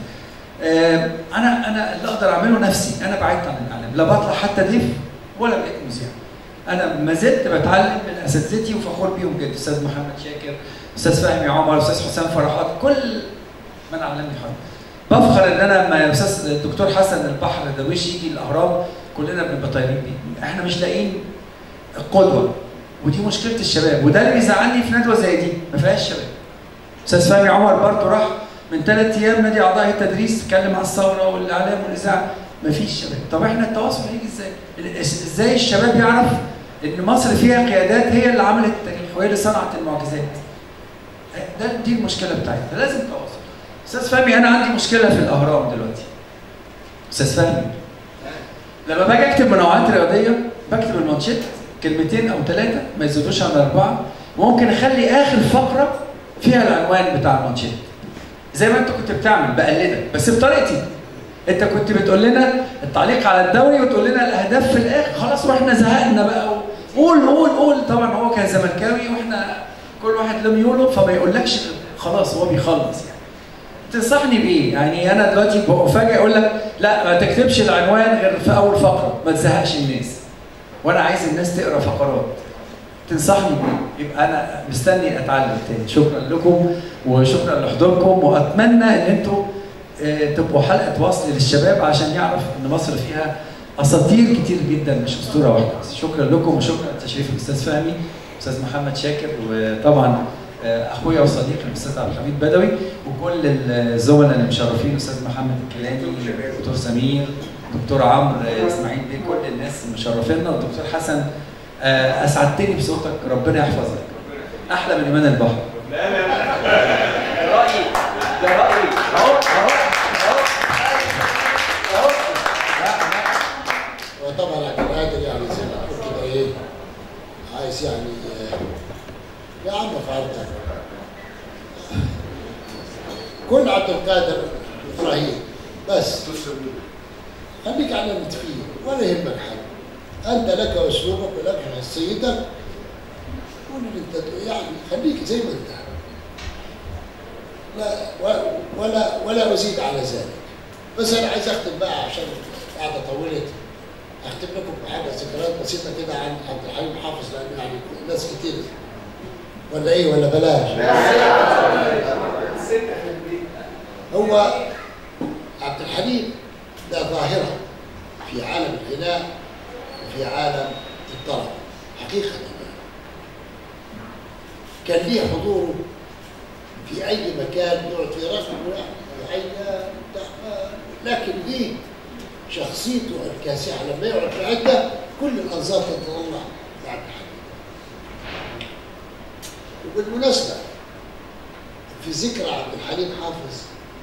انا اللي اقدر اعمله نفسي، انا بعدت عن الاعلام، لا بطلع حتى ضيف ولا بقيت مذيع. انا ما زلت بتعلم من اساتذتي وفخور بيهم جدا، استاذ محمد شاكر، استاذ فهمي عمر، استاذ حسام فرحات، كل من علمني حاجه. بفخر ان انا لما الاستاذ الدكتور حسن البحر درويش يجي الاهرام كلنا بنبقى طايرين بيه، احنا مش لاقيين القدوه، ودي مشكله الشباب، وده اللي بيزعلني في ندوه زي دي ما فيهاش شباب. استاذ فهمي عمر برضه راح من 3 ايام نادي اعضاء التدريس اتكلم عن الثوره والاعلام والاذاعه، ما فيش شباب. طب احنا التواصل هيجي ازاي؟ ازاي الشباب يعرف ان مصر فيها قيادات هي اللي عملت التاريخ وهي اللي صنعت المعجزات؟ دي المشكله بتاعتنا، لازم تواصل. استاذ فهمي انا عندي مشكله في الاهرام دلوقتي. استاذ فهمي لما باجي اكتب منوعات رياضيه بكتب المانشيت كلمتين او 3 ما يزيدوش عن 4، وممكن اخلي اخر فقره فيها العنوان بتاع المانشيت زي ما انت كنت بتعمل، بقلدك بس بطريقتي. انت كنت بتقول لنا التعليق على الدوري وتقول لنا الاهداف في الاخر، خلاص واحنا زهقنا بقى قول. طبعا هو كان زملكاوي واحنا كل واحد له ميوله فما يقولكش خلاص هو بيخلص يعني. تنصحني بايه؟ يعني انا دلوقتي فجاه اقول لك لا ما تكتبش العنوان غير في اول فقره، ما تزهقش الناس. وانا عايز الناس تقرا فقرات. تنصحني بايه؟ يبقى انا مستني اتعلم تاني. شكرا لكم وشكرا لحضوركم، واتمنى ان انتم تبقوا حلقه وصل للشباب عشان يعرف ان مصر فيها اساطير كتير جدا مش اسطوره واحده. شكرا لكم وشكرا لتشريف الاستاذ فهمي، الاستاذ محمد شاكر، وطبعا اخويا وصديقي الاستاذ عبد الحميد بدوي، وكل الزملاء اللي مشرفين، الاستاذ محمد الكيلاني، الدكتور سمير، الدكتور عمرو اسماعيل بيه، كل الناس مشرفينا، والدكتور حسن. اسعدتني بصوتك، ربنا يحفظك. احلى من ايمان البحر. لا رايي ده رايي اهو وطبعا عبد القادر يعني زي ما قلت كده ايه عايز يعني يا عم في عرضك كل عبد القادر ابراهيم بس خليك على المتفين ولا يهمك حاجه. انت لك اسلوبك ولك حسيتك، قول اللي انت يعني خليك زي ما انت ولا أزيد على ذلك. بس أنا عايز أختم بقى عشان القعدة طولت. أختم لكم بحاجة ذكريات بسيطة كده عن عبد الحليم حافظ، لأن يعني ناس كتير ولا إيه ولا بلاش؟ هو عبد الحليم ده ظاهرة في عالم الغناء وفي عالم الطرب حقيقة. كان ليه حضوره في أي مكان يقعد في رقم معين، لكن ليه شخصيته الكاسحة لما يقعد في عدة كل الأنظار تتطلع لعبد الحليم. وبالمناسبة في ذكرى عبد الحليم حافظ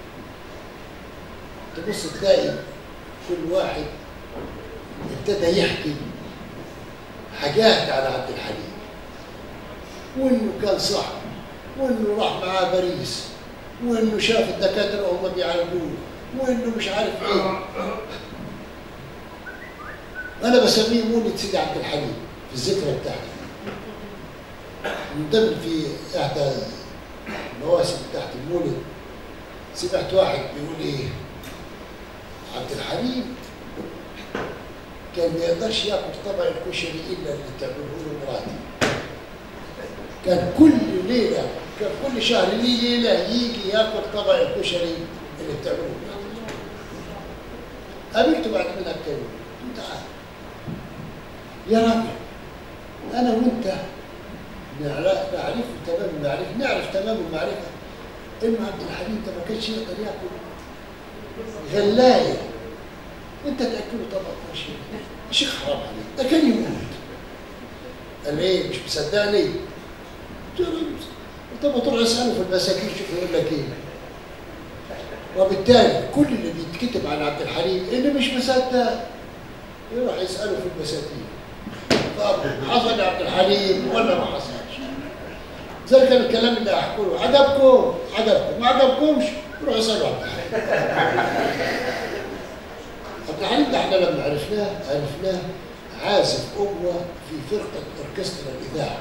تبص تلاقي كل واحد ابتدى يحكي حاجات على عبد الحليم، وانه كان صح، وانه راح معاه باريس، وانه شاف الدكاتره وهم بيعالجوه، وانه مش عارف ايه. انا بسميه مولد سيدي عبد الحليم في الذكرى بتاعتي. من ضمن في احدى المواسم بتاعت المولد سمعت واحد بيقول ايه؟ عبد الحليم كان ما يقدرش ياكل طبق الكشري الا اللي تعمله له مراتي. كان كل ليله، كان كل شهر ليه ليله يجي ياكل طبق الكشري اللي بتعمله مراتي. قابلته بعد منها بكلمه، قلت تعال يا راجل، انا وانت نعرفه تمام المعرفه، نعرف تمام المعرفه انه عبد الحليم ده ما كانش يقدر ياكل غلايه، انت تاكله طبق كشري، يا شيخ حرام عليك، ده كان يموت. قال ايه؟ مش مصدقني؟ قلت له طب تروح اساله في المساكين شوف يقول لك ايه. وبالتالي كل اللي بيتكتب عن عبد الحليم اللي مش مصدق يروح يساله في المساكين. طب حصل عبد الحليم ولا ما حصلش؟ زي كان الكلام اللي احكوا له عجبكم ما عجبكمش روح اسالوا عبد الحليم. عبد الحليم ده احنا لما عرفناه عازف أبوة في فرقة أوركسترا الإذاعة.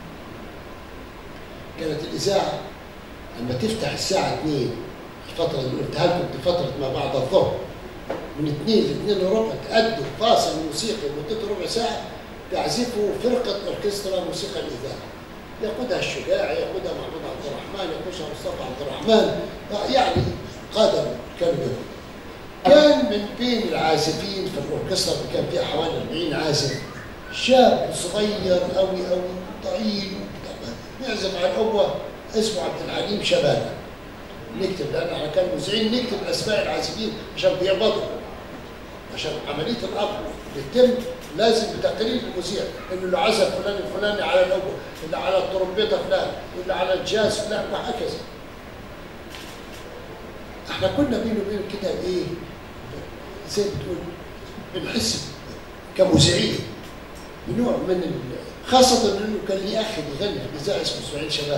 كانت الإذاعة لما تفتح الساعة 2 الفترة اللي قلتها لكم دي فترة ما بعد الظهر، من 2 ل 2 وربع تأدوا فاصل موسيقي لمدته ربع ساعة تعزفوا فرقة أوركسترا موسيقى الإذاعة. يقودها الشجاعي، يقودها محمود عبد الرحمن، يقودها مصطفى عبد الرحمن، يعني قادم كانوا بيقودوا. كان من بين العازفين في الأوركسترا اللي كان فيها حوالي 40 عازف شاب صغير قوي طويل بيعزف على الأبوة اسمه عبد الحليم شبانة. نكتب لأن احنا كان مذيعين نكتب أسماء العازفين عشان بيقبضوا، عشان عملية القبض بتتم لازم بتقرير المذيع إنه اللي عزف فلان الفلاني على الأبوة، اللي على الترومبيطة فلان، واللي على الجاز فلان، وهكذا. احنا كنا بينه وبين كده ايه؟ زي ما بتقول بنحس كمذيعين بنوع من خاصة انه كان لي اخ بيغني في الاذاعه اسمه اسماعيل شباب.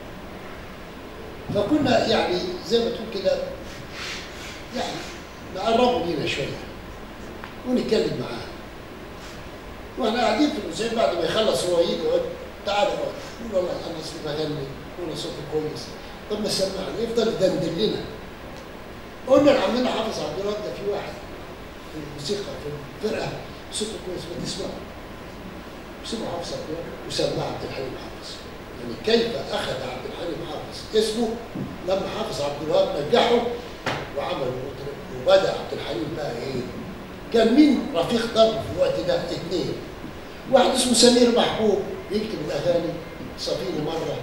فكنا يعني زي ما تقول كده يعني نقربوا لينا شويه ونتكلم معاه. واحنا قاعدين في المذيعين بعد ما يخلص هو يجي يقول تعالى اقعد، يقول والله انا اصلي بغني وانا صوتي كويس، طب ما سمعني، يفضل يدندن لنا. قلنا لعمنا حافظ عبد الوهاب ده في واحد في الموسيقى في الفرقه صوته كويس ما تسمعه. اسمه حافظ عبد الوهاب وسماه عبد الحليم حافظ. يعني كيف اخذ عبد الحليم حافظ اسمه لما حافظ عبد الوهاب نجحه وعمل مطرب، وبدا عبد الحليم بقى ايه؟ كان مين رفيق ضرب في الوقت ده؟ 2. واحد اسمه سمير محبوب يكتب الاغاني، صفيني مره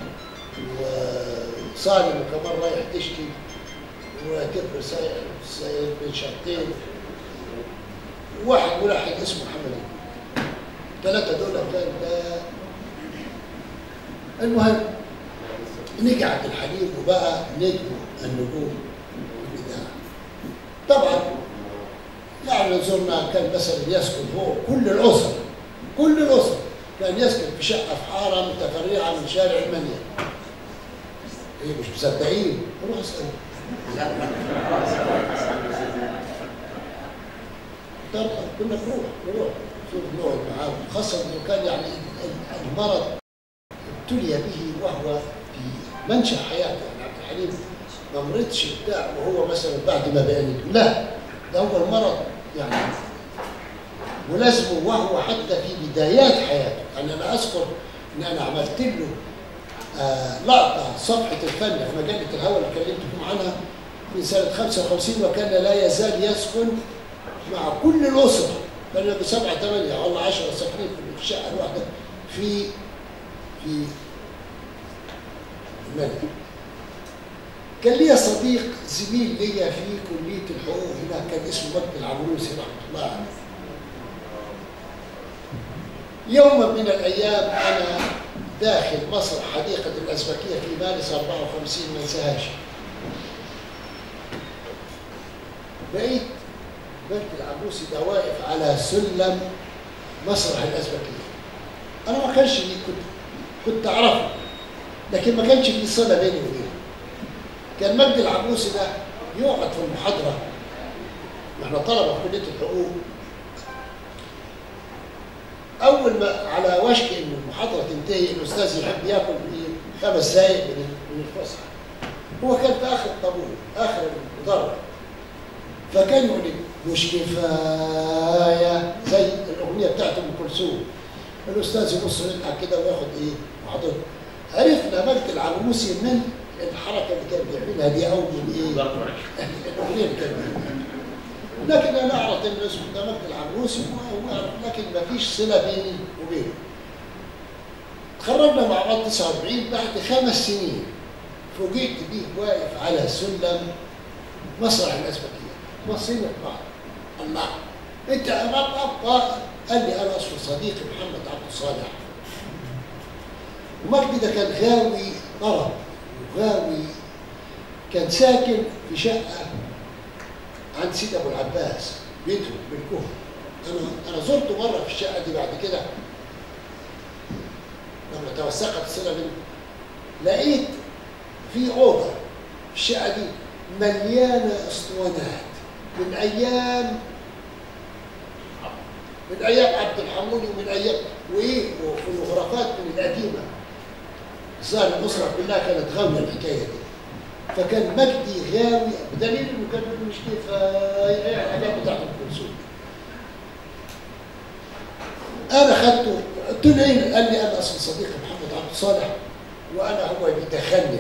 وصالم كمان رايح تشكي، وكبر ساير بن شرطين، وواحد ملحن اسمه محمد. 3 دول كان ده. المهم نجي عبد الحليم وبقى نجم النجوم في الإذاعة. طبعا يعني زرنا كان مثلا يسكن هو كل الأسرة كان يسكن في شقة في حارة متفرعة من شارع المنيا. ايه مش مصدقين؟ روح اسألوا. طبعا كنا نروح شوف نقعد معاه، خاصة انه كان يعني المرض ابتلي به وهو في منشأ حياته. يعني عبد الحليم ما مرضش بتاع وهو مثلا بعد ما بقى لا، ده هو المرض يعني ملازمه وهو حتى في بدايات حياته. يعني انا اذكر ان انا عملت له لقطه صفحه الفن في مجله الهوى اللي كلمتكم عنها في سنه 55، وكان لا يزال يسكن مع كل الاسره، كانوا ب7 8 ولا 10 ساكنين في الشقه الواحده في المنزل. كان ليا صديق زميل ليا في كليه الحقوق هناك كان اسمه مجدي العمروسي رحمه الله عليه. يوما من الايام انا داخل مسرح حديقه الازبكيه في مارس 54 ما انساهاش. بقيت مجدي العمروسي ده واقف على سلم مسرح الازبكيه. انا ما كانش كنت اعرفه، لكن ما كانش في صله بيني وبينه. كان مجدي العمروسي ده يقعد في المحاضره واحنا طلبه في كليه الحقوق، اول ما على وشك ان المحاضره تنتهي الاستاذ يحب ياكل 5 دقائق من الفسحه. هو كان في اخر الطابور اخر المدرج، فكان يقول لي مش كفايه زي الاغنيه بتاعت ام كلثوم. الاستاذ يبص يضحك كده وياخد محاضرته. عرفنا مجدي العمروسي من الحركه اللي كان بيعملها دي او من الاغنيه اللي كان بيعملها. لكن انا اعرف ان اسمه ده مجدي العمروسي لكن ما فيش صله بيني وبينه. تخرجنا مع بعض 49 بعد 5 سنين فوجئت بيه واقف على سلم مسرح الازبكيه. بصينا لبعض، الله انت امام ابقى؟ قال لي انا اصل صديقي محمد عبد الصالح. ومجدي ده كان غاوي طرب وغاوي، كان ساكن في شقه عند سيدي ابو العباس بيته بالكوفه. انا زرته مره في الشقه دي بعد كده لما توثقت الصله بيني. لقيت في اوضه في الشقه دي مليانه اسطوانات من ايام عبد الحمولي ومن ايام وفوتوغرافات من القديمه. الظاهر الاسره كلها كانت غاويه الحكايه دي. فكان مجدي غاوي بدليل انه كان بيقول مش كفايه الحاجات بتاعت ام كلثوم. انا خدته قلت له ايه؟ قال لي انا اصل صديقي محمد عبد الصالح وانا هو بيدخلني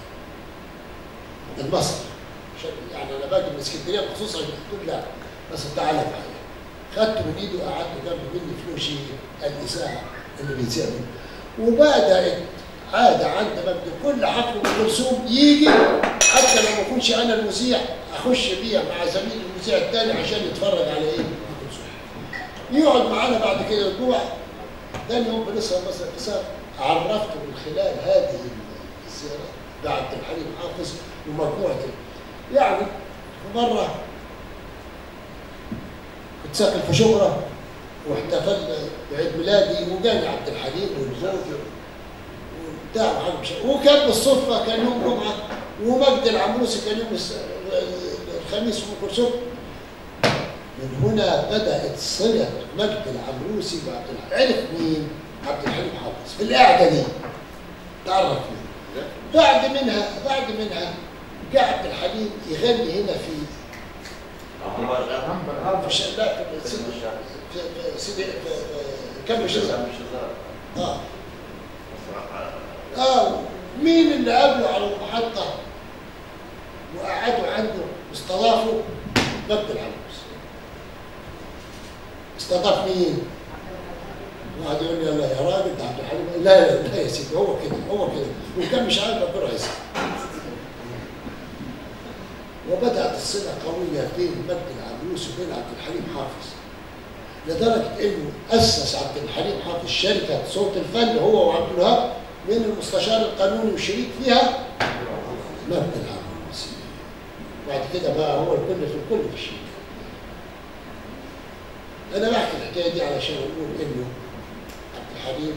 المسرح يعني انا باجي من اسكندريه خصوصا. قلت له لا بس تعالى معايا. خدته من ايده وقعدت جنب مني فلوشي الاذاعه اللي بيذيع منه. وبدات عاده عند مجدي كل حفل ام كلثوم يجي حتى لو ما كنتش انا المذيع اخش بيها مع زميل المذيع الثاني عشان يتفرج على ام كلثوم. يقعد معانا بعد كده اسبوع. ثاني يوم بنسهر مثلا اتصال عرفته من خلال هذه الزيارات بعبد الحليم حافظ ومجموعته. يعني مره كنت ساكن في شبرا واحتفلنا بعيد ميلادي وجاني عبد الحليم والزوج وبتاع وكان بالصدفه كان يوم جمعه ومجدي العمروسي كان يوم الخميس وام كلثوم. من هنا بدات صله مجدي العمروسي بعبد الحليم. عرف مين؟ عبد الحليم حافظ في القعده دي تعرف مين. بعد منها جاء عبد الحليم يغني هنا في سيدي كم شهر. مين اللي قابله على المحطه وقعدوا عنده واستضافوا؟ مجدي العمروسي. استضاف مين؟ وقعد يقول لي يلا يا راجل ده عبد الحليم. لا يا سيدي هو كده وكان مش عارف ربنا يسعدك. وبدات الصله قويه بين مجدي العمروسي وبين عبد الحليم حافظ لدرجه انه اسس عبد الحليم حافظ شركه صوت الفن هو وعبد الوهاب من المستشار القانوني والشريك فيها مجدي العمروسي. بعد كده بقى هو الكل في الكل في الشركه. انا بحكي الحكايه دي علشان اقول انه عبد الحليم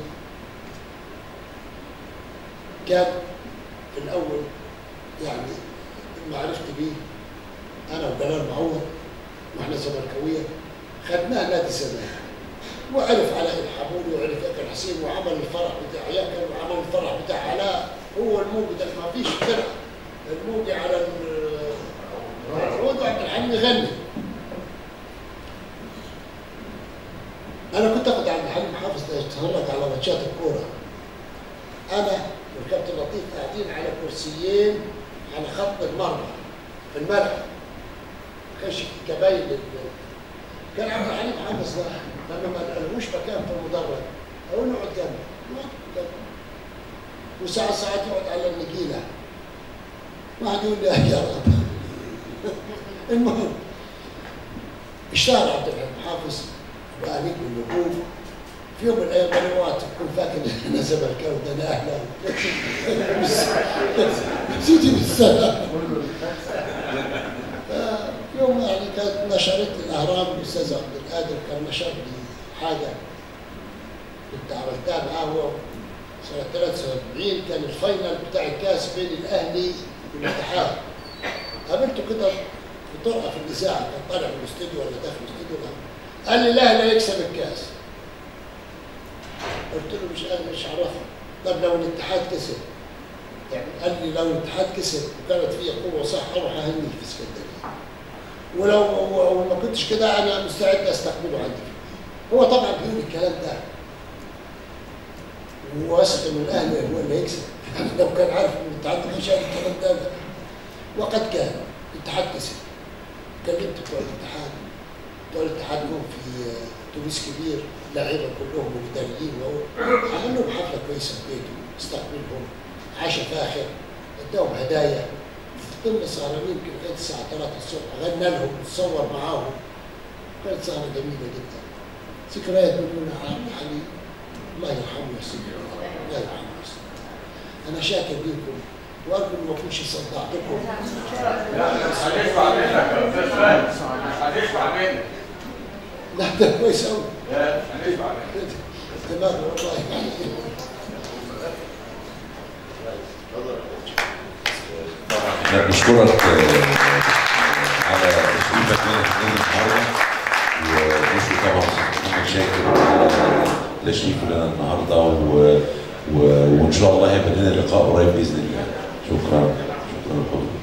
كان في الاول يعني لما عرفت بيه انا وجلال معوض واحنا زملكاويه خدناه نادي زمان وعرف علاء الحمولي وعرف اكل حسين وعمل الفرح بتاع ياكل وعمل الفرح بتاع علاء. هو الموجود ما فيش فرقه الموجي على العود وعبد الحليم يغني. انا كنت اخد عبد الحليم حافظ اتفرج على ماتشات الكوره. انا والكابتن لطيف قاعدين على كرسيين على خط المرمى في الملعب. ما كانش في كباين كان عبد الحليم حافظ ده لما ما لقالهوش مكان في المدرج اقول له اقعد جنبي. وساعات يقعد على النجيله. واحد يقول لي يا رب. المهم اشتغل عبد الحليم حافظ بقى نجم النجوم. في يوم من الايام انا اوعى تكون فاكر ان انا زملكاوي ده انا اهلاوي. سيدي بالسلام. يوم يعني كانت نشرت لي الاهرام الاستاذ عبد القادر كان نشر لي حاجه كنت عملتها معاه هو سنه 73 كان الفاينل بتاع الكاس بين الاهلي والاتحاد. قابلته كده في طرقه في الاذاعه كان طالع من الاستوديو ولا داخل الاستوديو قال لي الاهلي هيكسب الكاس. قلت له مش عارفها. طب لو الاتحاد كسب يعني قال لي لو الاتحاد كسب وكانت فيه قوه صح اروح اهنيك في اسكندريه. ولو ما كنتش كده انا مستعد استقبله عندي. هو طبعا بيقول الكلام ده وواثق ان الاهلي هو اللي هيكسب. يعني لو كان عارف ان الاتحاد مش قال الكلام ده وقد كان الاتحاد كسب. كلمت بتوع الاتحاد جم في اتوبيس كبير لعيبه كلهم واداريين عمل لهم حفله كويسه في بيته استقبلهم عشاء فاخر اداهم هدايا فضلنا سهرانين يمكن لغايه الساعه 3 الصبح غنى لهم وتصور معاهم كانت سهره جميله جدا. ذكريات بدون عبد الحليم الله يرحمه يا سيدي الله يرحمه يا سيدي. انا شاكر لكم وارجو ان ما اكونش صدعتكم. هنسمع منك يا استاذ فهد هنسمع منك. لا ده كويس قوي. هنسمع منك. تمام والله يعني. طبعا احنا بنشكرك على تشريفك لنا في النادي النهارده ونشكر طبعا محمد شاكر على تشريفه لنا النهارده وان شاء الله هيبقى لنا لقاء قريب باذن الله. شكرا لكم.